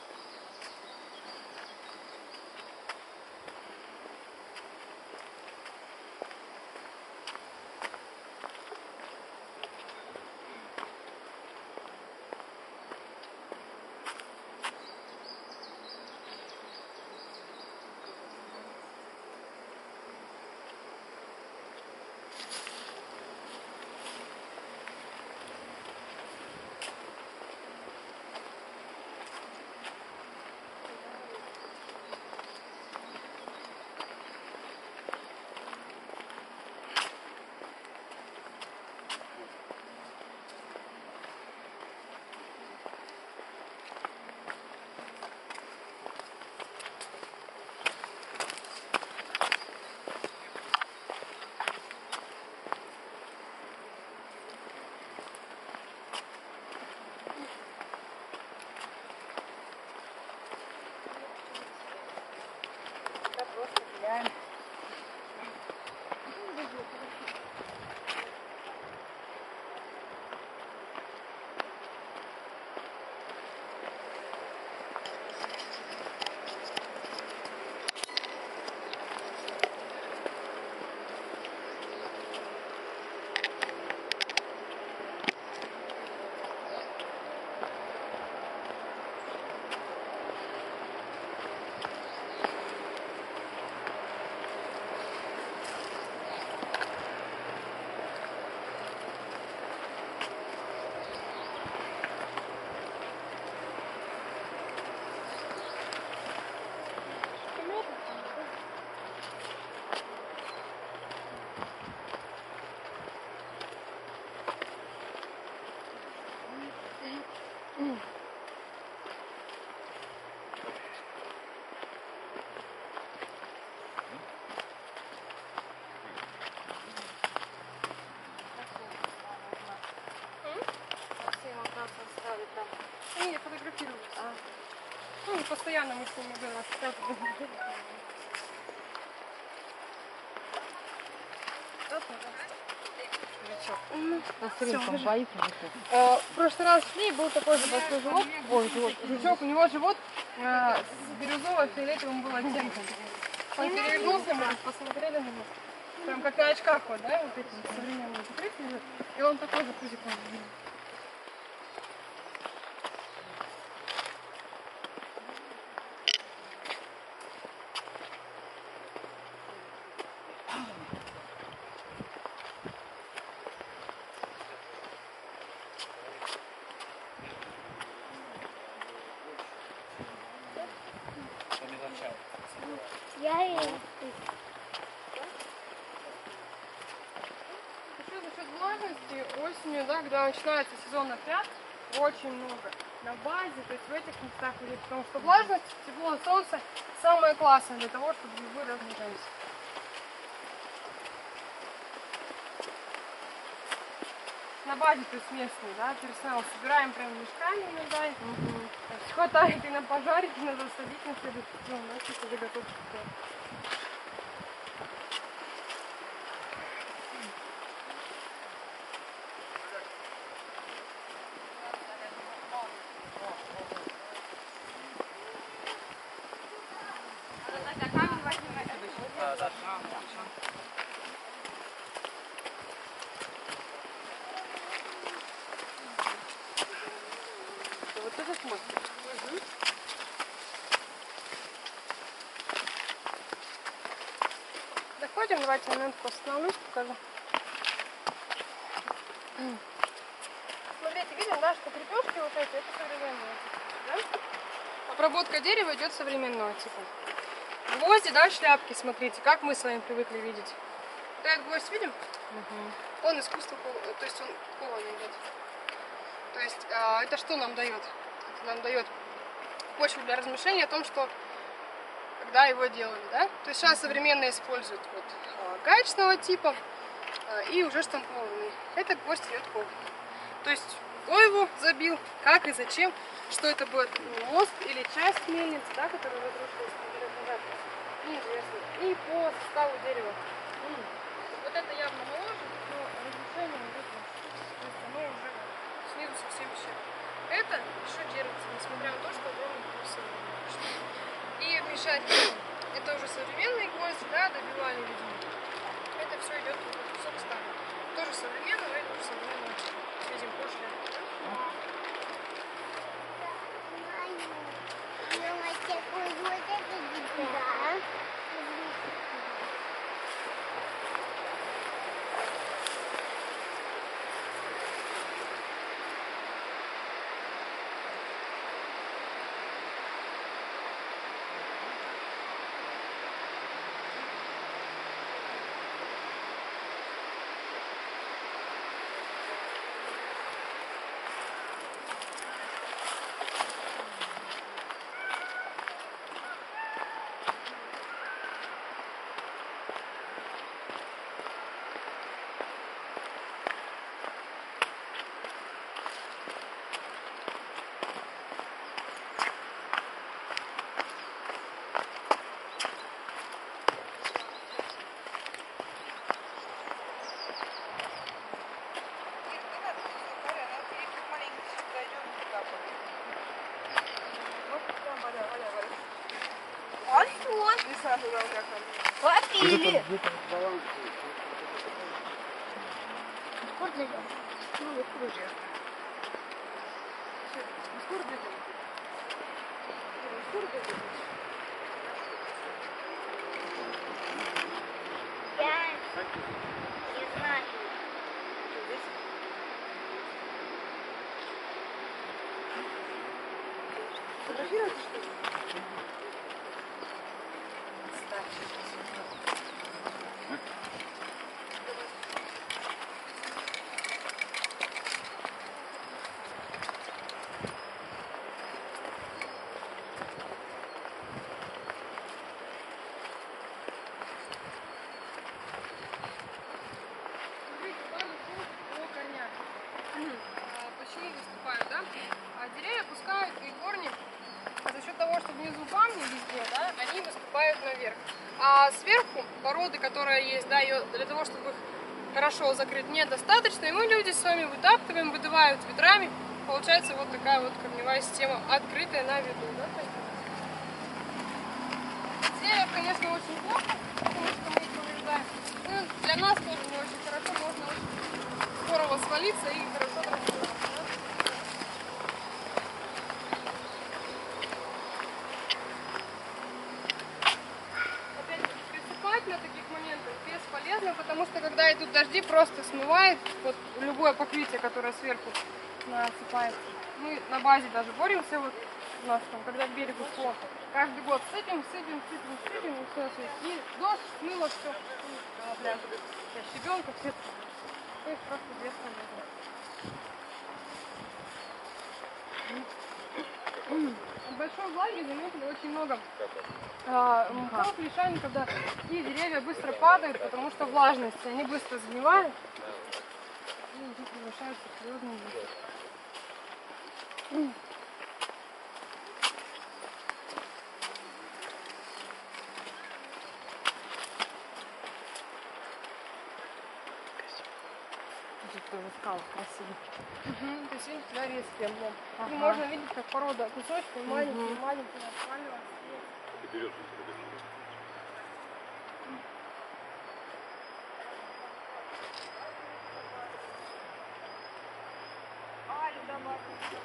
Они фотографируются. А. Ну, постоянно мы с ними были рассказывали. В прошлый раз шли, был такой же большой живот, ой, живот, жучок, у него живот э, с бирюзово-фиолетовым был оттенком. Он перевернулся, мы посмотрели на него. Прям как на очках, вот, да, вот эти современные закрытые. И он такой же пузиком. не зачем. осенью, да, когда начинается сезон опят, очень много на базе, то есть в этих местах людей, потому что влажность, тепло, солнце самое классное для того, чтобы грибы размножались. На базе, то есть местные, да, персонал собираем прям мешками иногда, угу. Хватает и на пожарить, и на засадить на следующий сезон, да, если заготовки. Вот этот мост. Угу. Доходим, давайте минутку остановлюсь, покажу. Смотрите, видим, да, что крепежки вот эти, это современные, да? Обработка дерева идет современного типа. Гвозди, да, шляпки, смотрите, как мы с вами привыкли видеть. Вот этот гвоздь видим? Угу. Он искусство, то есть он кованый идет. То есть а, это что нам дает? Это нам дает почву для размышления о том, что когда его делали, да? То есть сейчас современно используют вот а, гаечного типа а, и уже штампованный. Этот гвоздь идет кованый. То есть кто его забил, как и зачем, что это будет мост или часть мельницы, да, которая разрушилась назад, неизвестно. И по составу дерева. Вот это явно моложе, но разрушение идет лучше. То есть оно уже снизу совсем еще. Это еще держится, несмотря на то, что огромный курс. И мешать это уже современные гвозди, да, добивали людьми. Это все идет вот кусок старый. Тоже современный, но это уже современный. Видим прошлое. Попили. Я не знаю. Фотографировать, что ли? Почему выступают, да? А деревья пускают и корни за счет того, что внизу камни везде, да, они выступают наверх. А сверху породы, которая есть, да, ее для того, чтобы их хорошо закрыть, недостаточно. И мы, люди, с вами вытаптываем, выдувают ветрами. Получается вот такая вот корневая система, открытая на виду, да? Деревья, конечно, очень плохо, потому что мы их повреждаем. Ну, для нас тоже не очень хорошо, можно очень здорово свалиться и хорошо транспортировать. На таких моментах бесполезно, потому что когда идут дожди, просто смывает вот любое покрытие, которое сверху насыпается. Мы на базе даже боремся, вот у нас там, когда к берегу склон, каждый год сыпем, сыпем, сыпем, сыпем, и все, и дождь смыло все на пляже, щебенка, все. их просто бесполезно. От большой влаги заметили очень много а, мхов, лишайников, когда и деревья быстро падают, потому что влажность, они быстро сгнивают и уже превращаются в серьезные вещи. Тут тоже скалы красивые. Угу, то есть видите, да, резкий облом. Ага. И можно видеть, как порода кусочками маленькие, маленькие отваливаются. А, Люда, бабушка,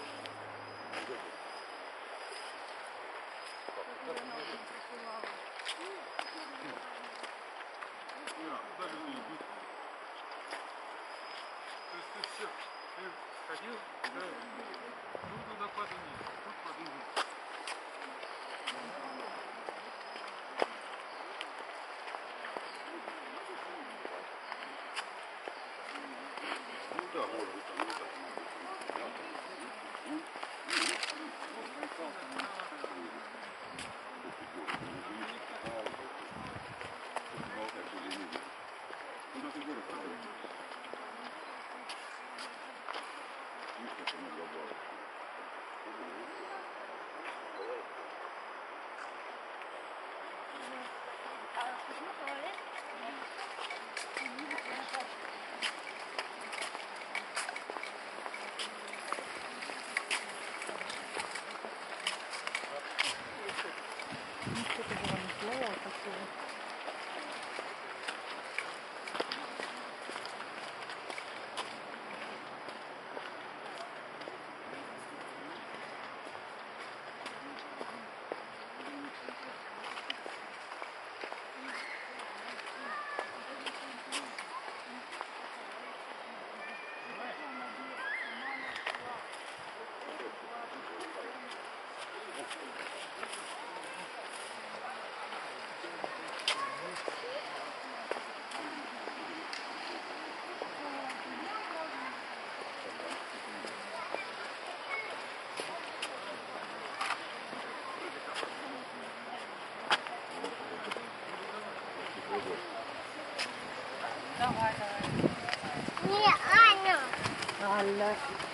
Давай, давай. Не, Аня. Аля.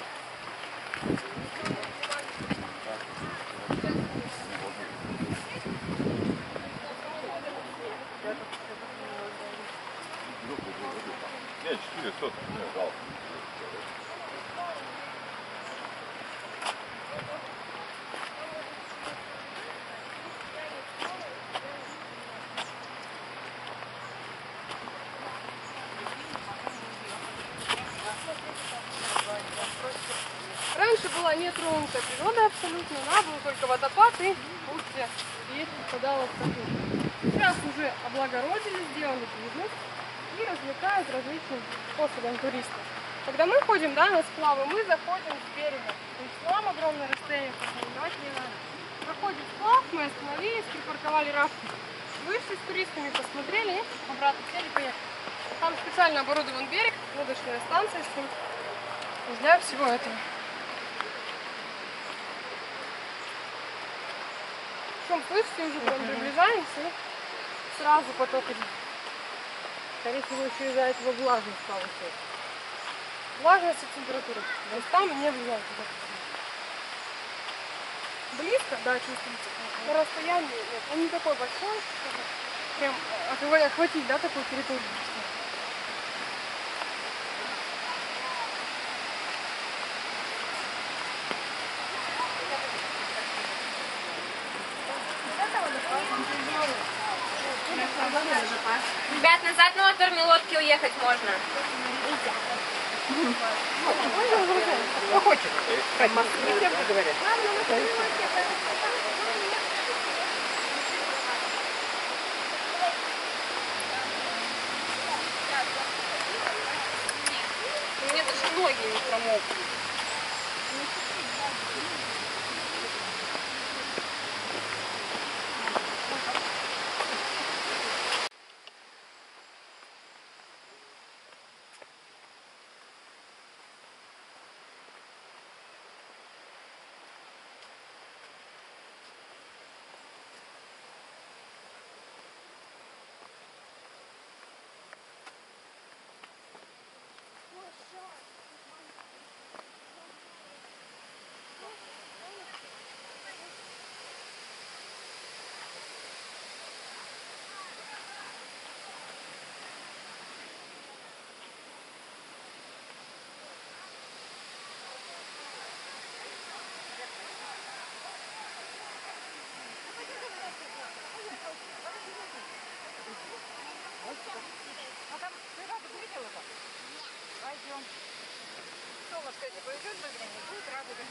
Нет, четыре сотки, нет, жалко. Раньше была нетронутая природа абсолютно, да, был только водопад и устье речки впадала в Таку. Сейчас уже облагородили, сделали бизнес и развлекают различным способом туристов. Когда мы ходим, да, на сплавы, мы заходим с берега. То есть нам огромное расстояние проходить не надо. Проходит сплав, мы остановились, припарковали рафтинг, вышли с туристами, посмотрели и обратно сели, поехали. Там специально оборудован берег, лодочная станция с ним для всего этого. Причем, слышите, уже прям приближаемся и сразу поток идет. Скорее всего, еще из-за этого влажность стала все. Влажность и температура. То есть там не влияет. Близко, да, чувствуете. На расстоянии нет. Он не такой большой, чтобы прям охватить, да, такую территорию. Ребят, назад на моторной лодке уехать можно. Кто хочет? В Москве всем говорят. У меня даже ноги не промокли. солнышко, если повезет, выглянет, будет радуга.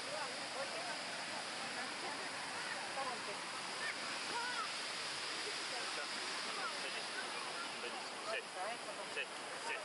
Сядь, сядь, сядь.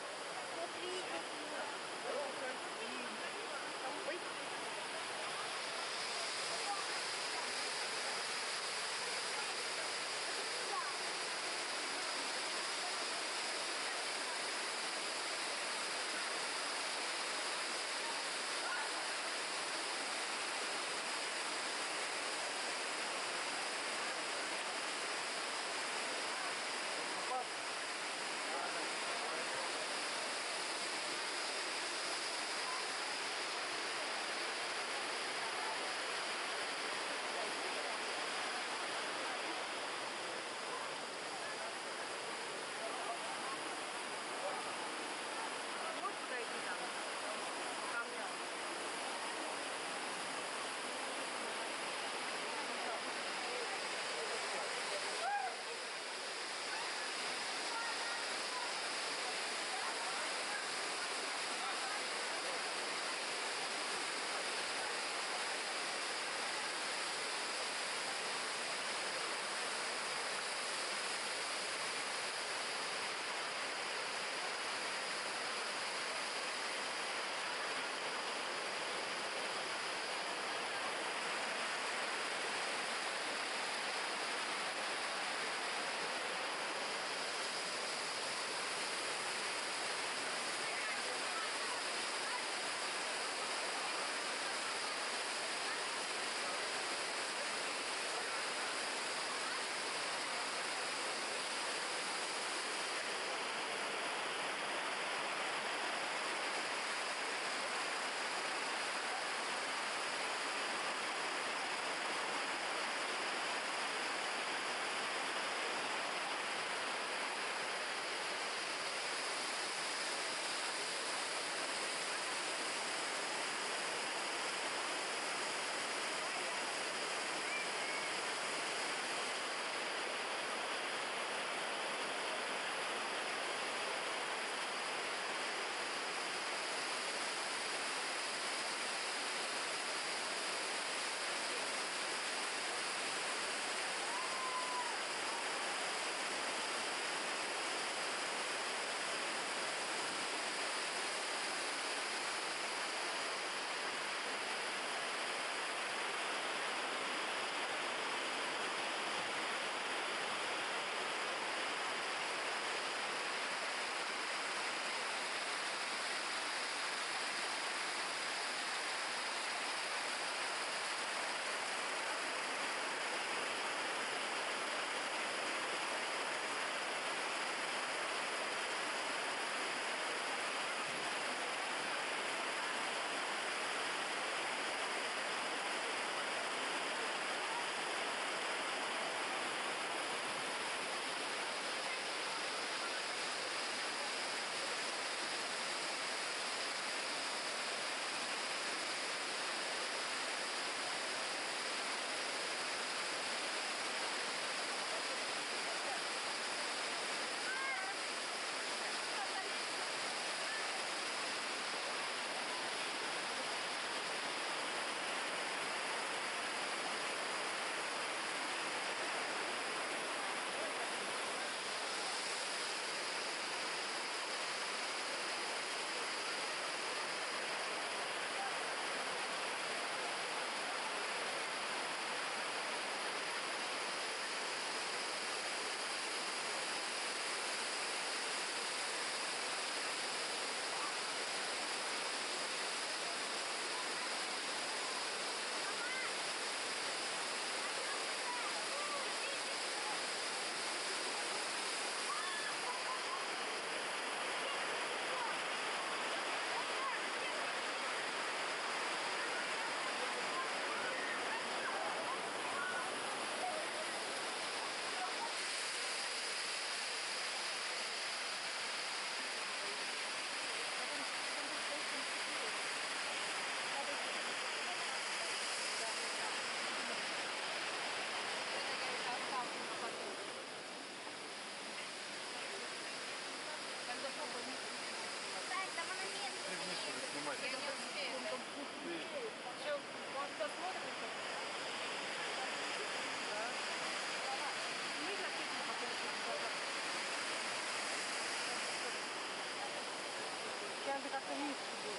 надо как-то низко было.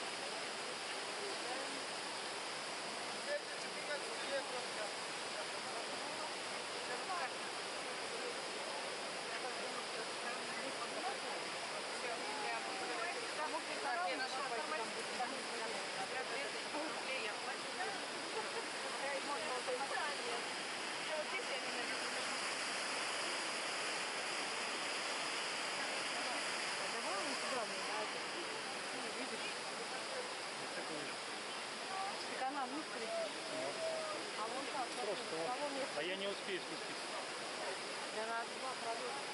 Канал вниз полетит. А вон так. Просто вот. Того места. А я не успею спуститься. Да на два продукта.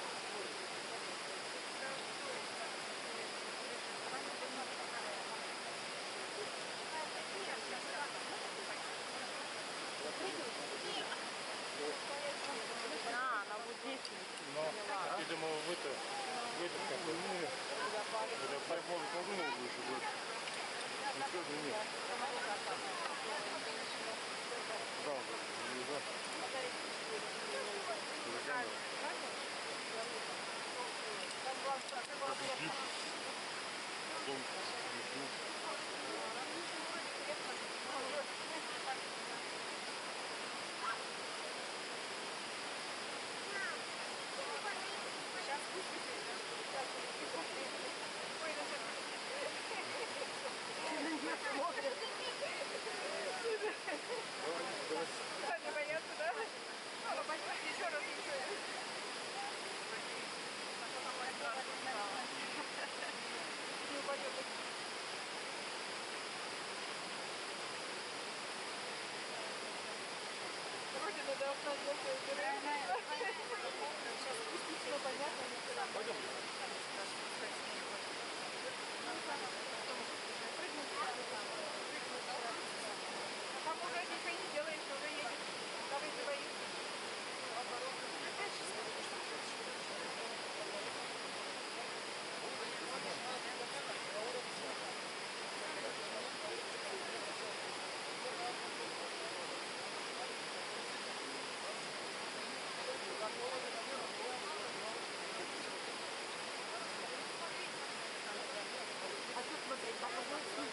А, она вот здесь. Но, я думаю, в это, в этот какой, ну, когда поймал, подумал выше, будет. Ничего же нет. Да, не за. Не боятся, да? Мама, пойдем еще раз еще. Не упадет. Вроде надо оставить такое. Сейчас спуститься, понятно, не куда. Пойдем. А там уже ничего не делаешь, уже едешь. Там и боишься. А что смотреть? Папа будет?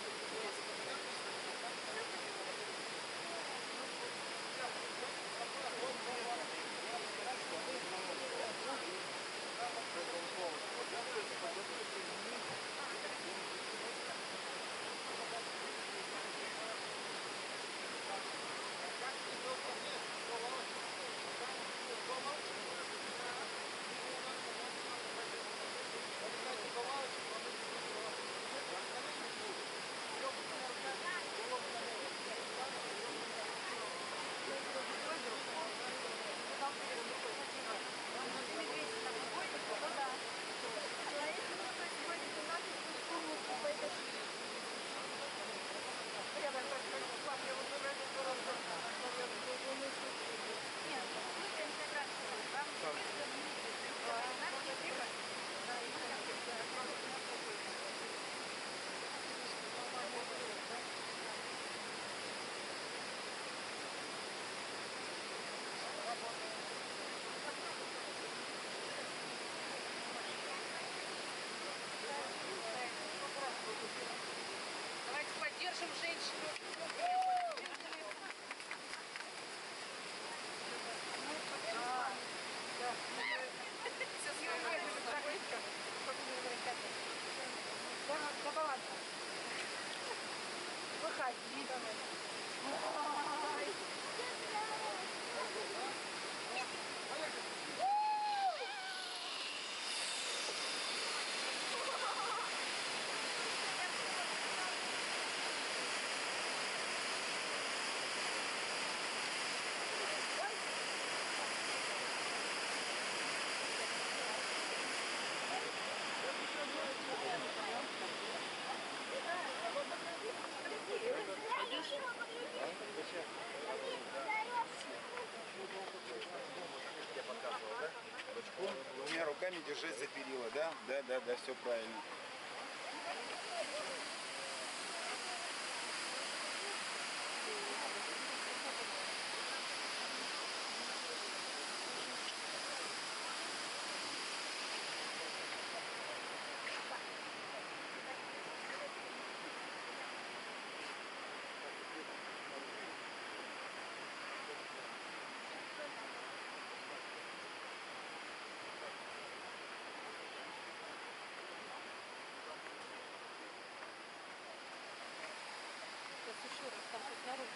Давайте поддержим женщину. Все до баланса. Выходи давай. Двумя руками держать за перила, да? Да, да, да, все правильно. снаружи.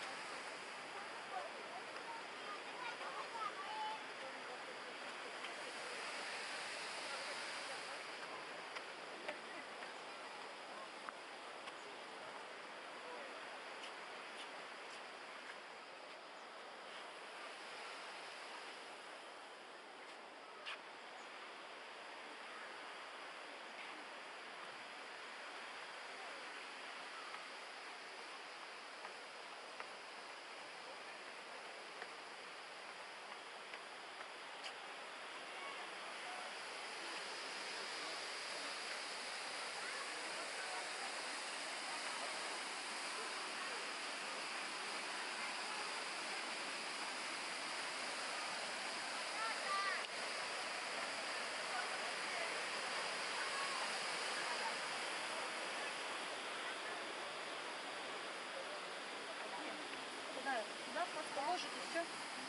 Туда, туда просто ложите все.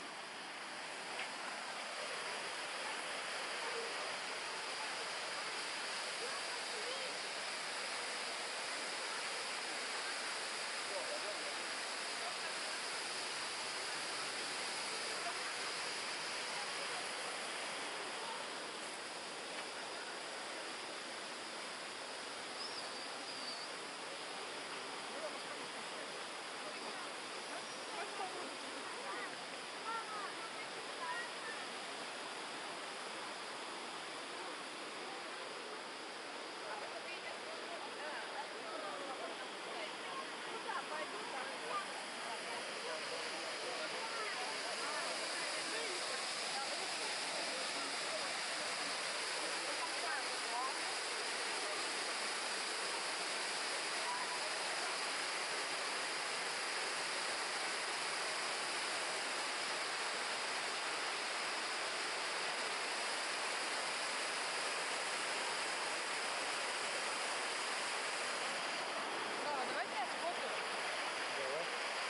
Слава, давайте я сфоткаю. Давай.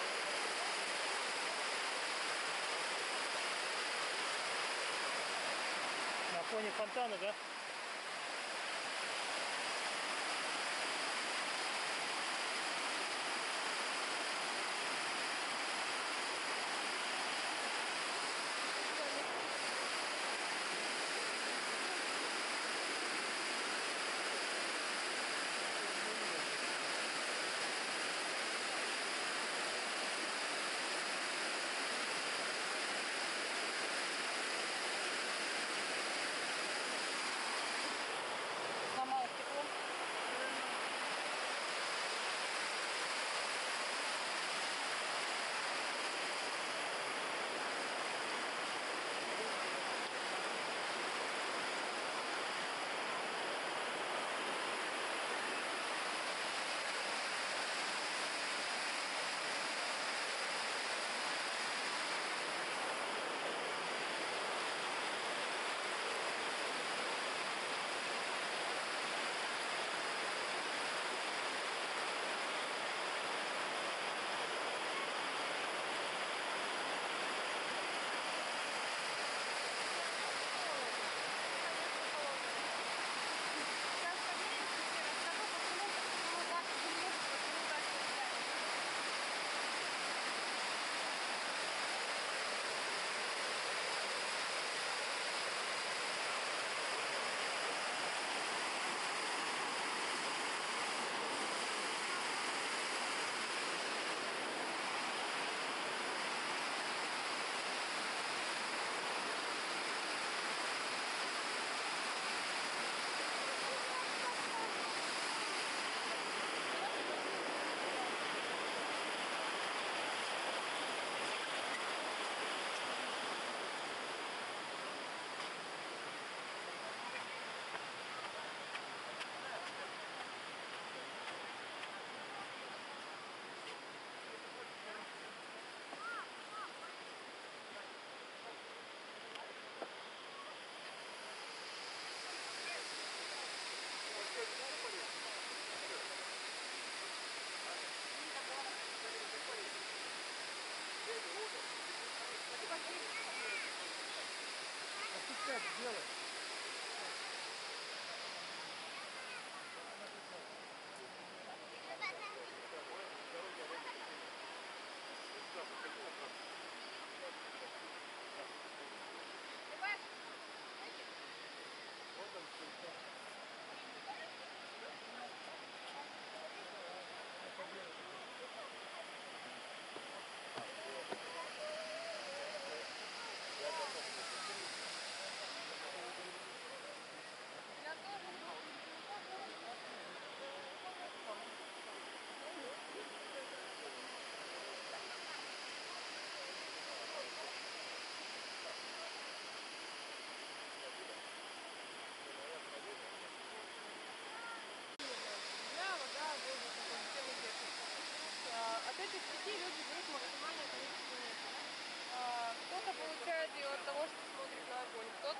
На фоне фонтана, да?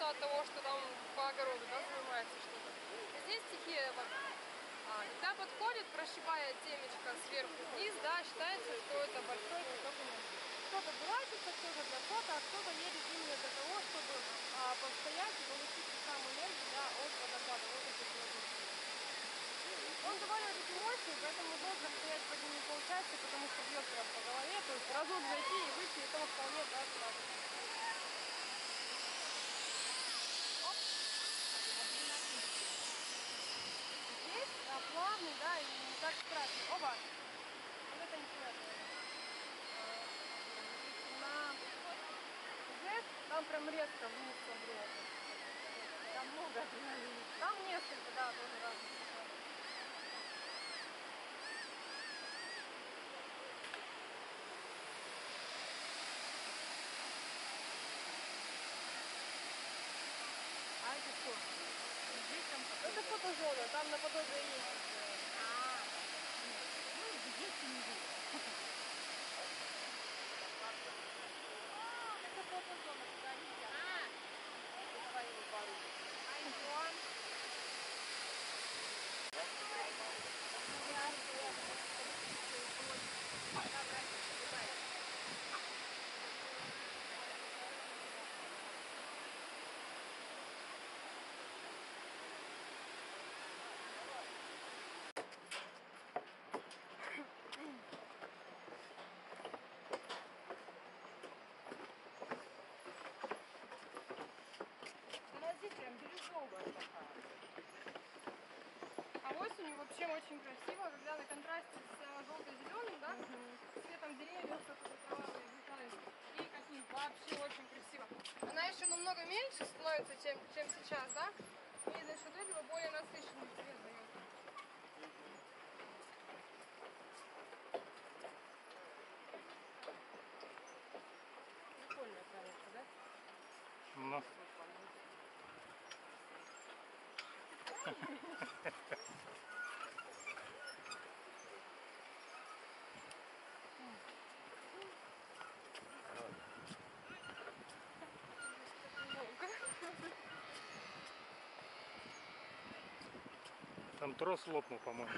от того, что там по огороду, да, занимается что-то. Здесь стихия воды. А, когда подходит, прошибая темечко сверху вниз, да, считается, что это большой поток энергии. Кто-то дурачится, кто-то для фото, а кто-то едет именно для того, чтобы а, постоять и получить ту самую энергию, да, от водопада, от этих воздушных. Он довольно-таки мощный, поэтому долго стоять под ним не получается, потому что бьет прям по голове, то есть разок зайти и выйти, это вполне, да, сразу. Здесь а, плавный, да, и не так страшно. Оба! Вот это неприятно. На Z там прям резко вниз смотрелся. Там много адреналина. Там несколько, да, тоже разных. А это что? Здесь там... Это фотозона, там наподобие есть. А, ну, здесь не видно. Это фотозона, куда нельзя. А, давай его пару. Айфон. Она здесь прям бирюзовая такая. А осенью вообще очень красиво, когда на контрасте с желто-зеленым, да, цветом деревьев, которые трава взлетают, и какие вообще очень красиво. Она еще намного меньше становится, чем, чем сейчас, да, и за счет этого более насыщенный цвет дает. Прикольная, конечно, да? Ну, там трос лопнул, по-моему.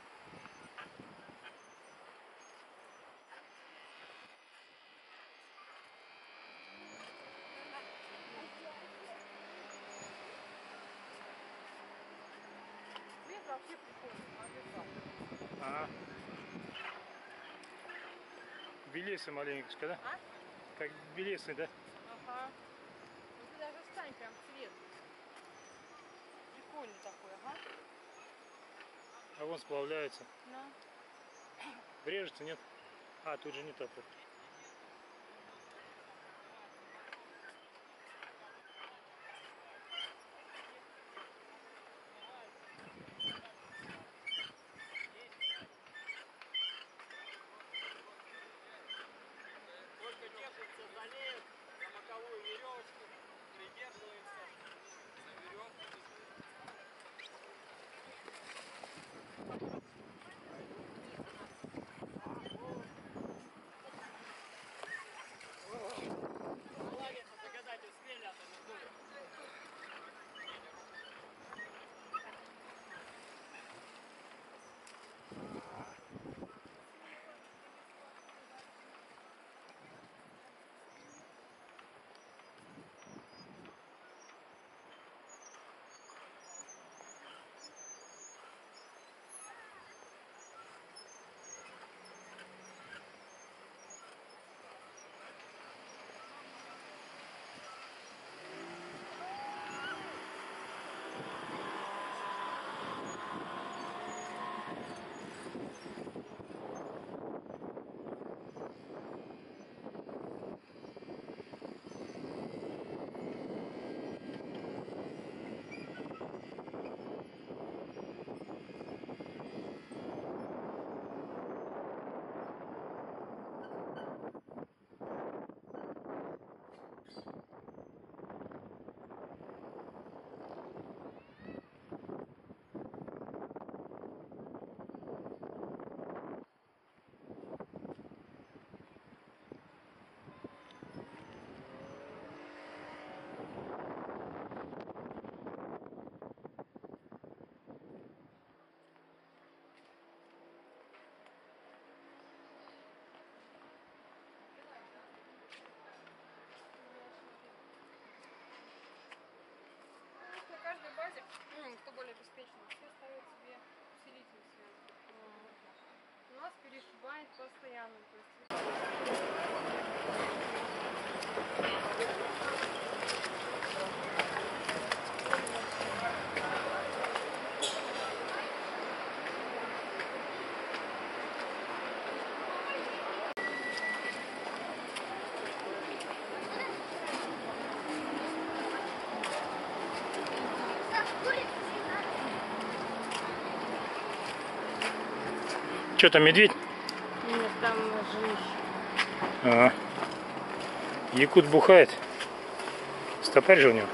Цвет вообще прикольный. Ага. Белесый маленечко, да? А? Как белесый, да? Ага. Ну ты даже встань, прям цвет. Прикольный такой, ага. А вон сплавляется. На. Брежется, нет? А, тут же не так вот. Только держится за ней, за боковую веревочку, придерживается за веревку. перешибает постоянно. То есть... Что там, медведь? Нет, там жилище. Ага. Якут бухает. Стопарь же у него.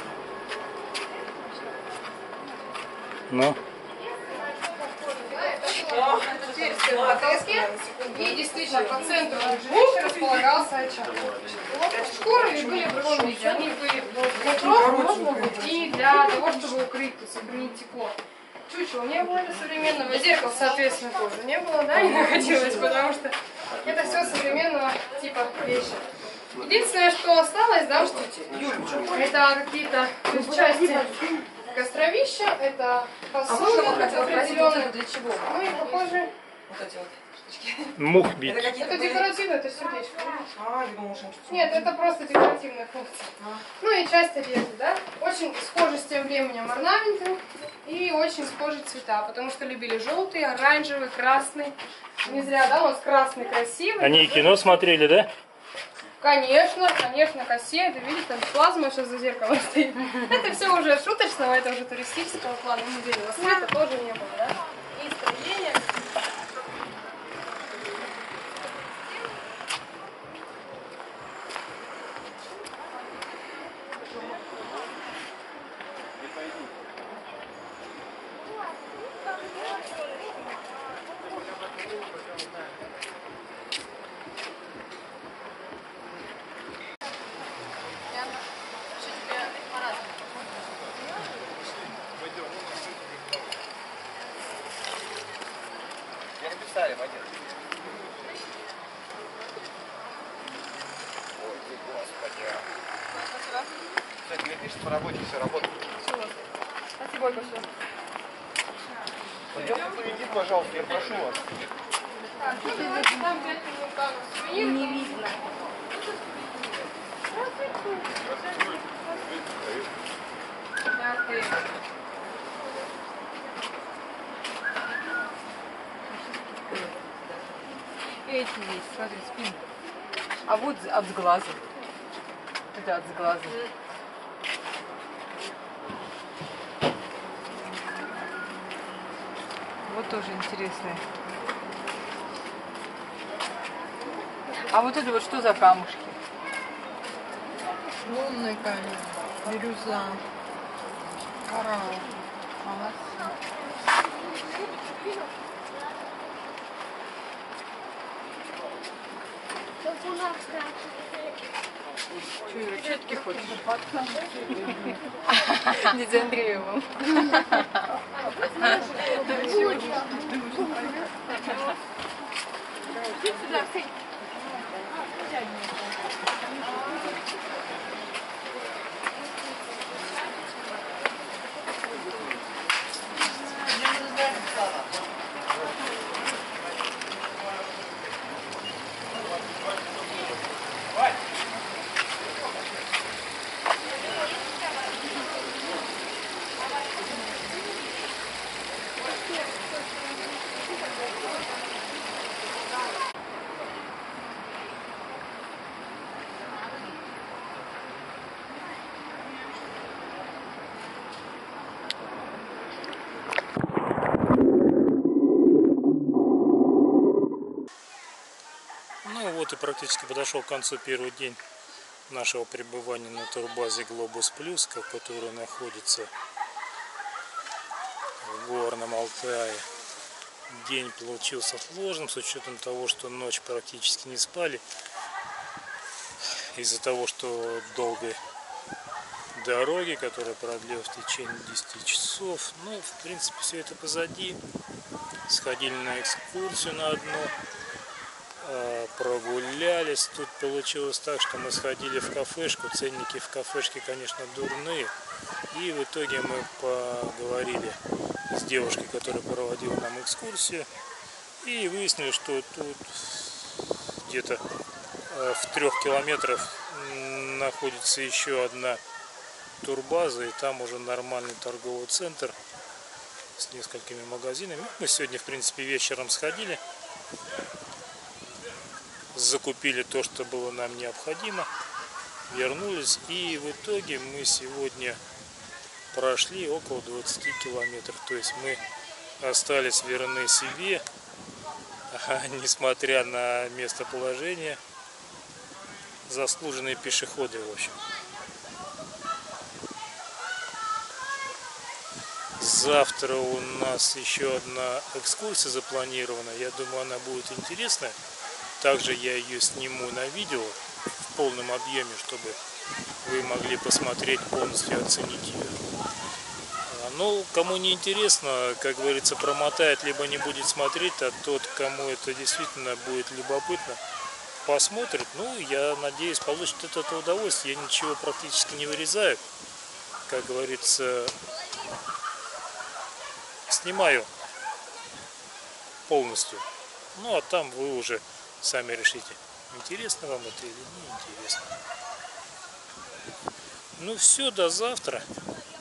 Ну. И действительно по центру жилища располагался очаг. Шкуры были в другом виде. Они были для просто можно быть и для того, чтобы укрыть, то сохранить тепло. Чучела не было до современного, зеркал, соответственно, тоже не было, да, не находилось, потому что это все современного типа вещи. Единственное, что осталось, да, это какие-то части костровища, это посуда определенная. Для чего? Ну и похоже... Вот эти вот штучки. Мух бить. Это Это декоративно, это сердечко. А, я думала, что... Нет, это просто декоративная функция. Ну и часть одежды, да? Очень схожи с тем временем орнаменты и очень схожи цвета, потому что любили желтый, оранжевый, красный. Не зря, да, у нас красный красивый. Они и кино смотрели, да? Конечно, конечно, кассеты, видите, там плазма сейчас за зеркалом стоит. Это все уже шуточного, это уже туристического плана, музейного света тоже не было, да? И строение. Я написали, пойдем. Ой, ты, господи. Кстати, мне пишет по работе, все работает. Спасибо большое. Пойдемте впереди, пожалуйста, я прошу вас. Так, ну давайте там пять минут там сувенир. Не видно. Да, ты. Эти есть, смотри, спинка. А вот от сглаза. Это от сглаза. Вот тоже интересное. А вот это вот что за камушки? Лунный камень, бирюза, коралл. Молодцы. Что, Ира, четки хочешь? Дядя Андреева. Ну вот и практически подошел к концу первый день нашего пребывания на турбазе Глобус Плюс, которая находится в Горном Алтае. День получился сложным, с учетом того, что ночь практически не спали, из-за того, что долгой дороги, которая продлилась в течение десяти часов. Ну, в принципе, все это позади. Сходили на экскурсию на одну, прогулялись. Тут получилось так, что мы сходили в кафешку. Ценники в кафешке, конечно, дурные. И в итоге мы поговорили с девушкой, которая проводила нам экскурсию. И выяснили, что тут где-то в трех километрах находится еще одна турбаза, и там уже нормальный торговый центр с несколькими магазинами. Мы сегодня, в принципе, вечером сходили, закупили то, что было нам необходимо, вернулись, и в итоге мы сегодня прошли около двадцати километров. То есть мы остались верны себе, несмотря на местоположение, заслуженные пешеходы, в общем. Завтра у нас еще одна экскурсия запланирована. Я думаю, она будет интересная. Также я ее сниму на видео в полном объеме, чтобы вы могли посмотреть полностью, оценить ее. Ну, кому не интересно, как говорится, промотает, либо не будет смотреть, а тот, кому это действительно будет любопытно, посмотрит. Ну, я надеюсь, получит от этого удовольствие. Я ничего практически не вырезаю. Как говорится, снимаю полностью. Ну, а там вы уже сами решите, интересно вам это или не интересно. Ну, все, до завтра.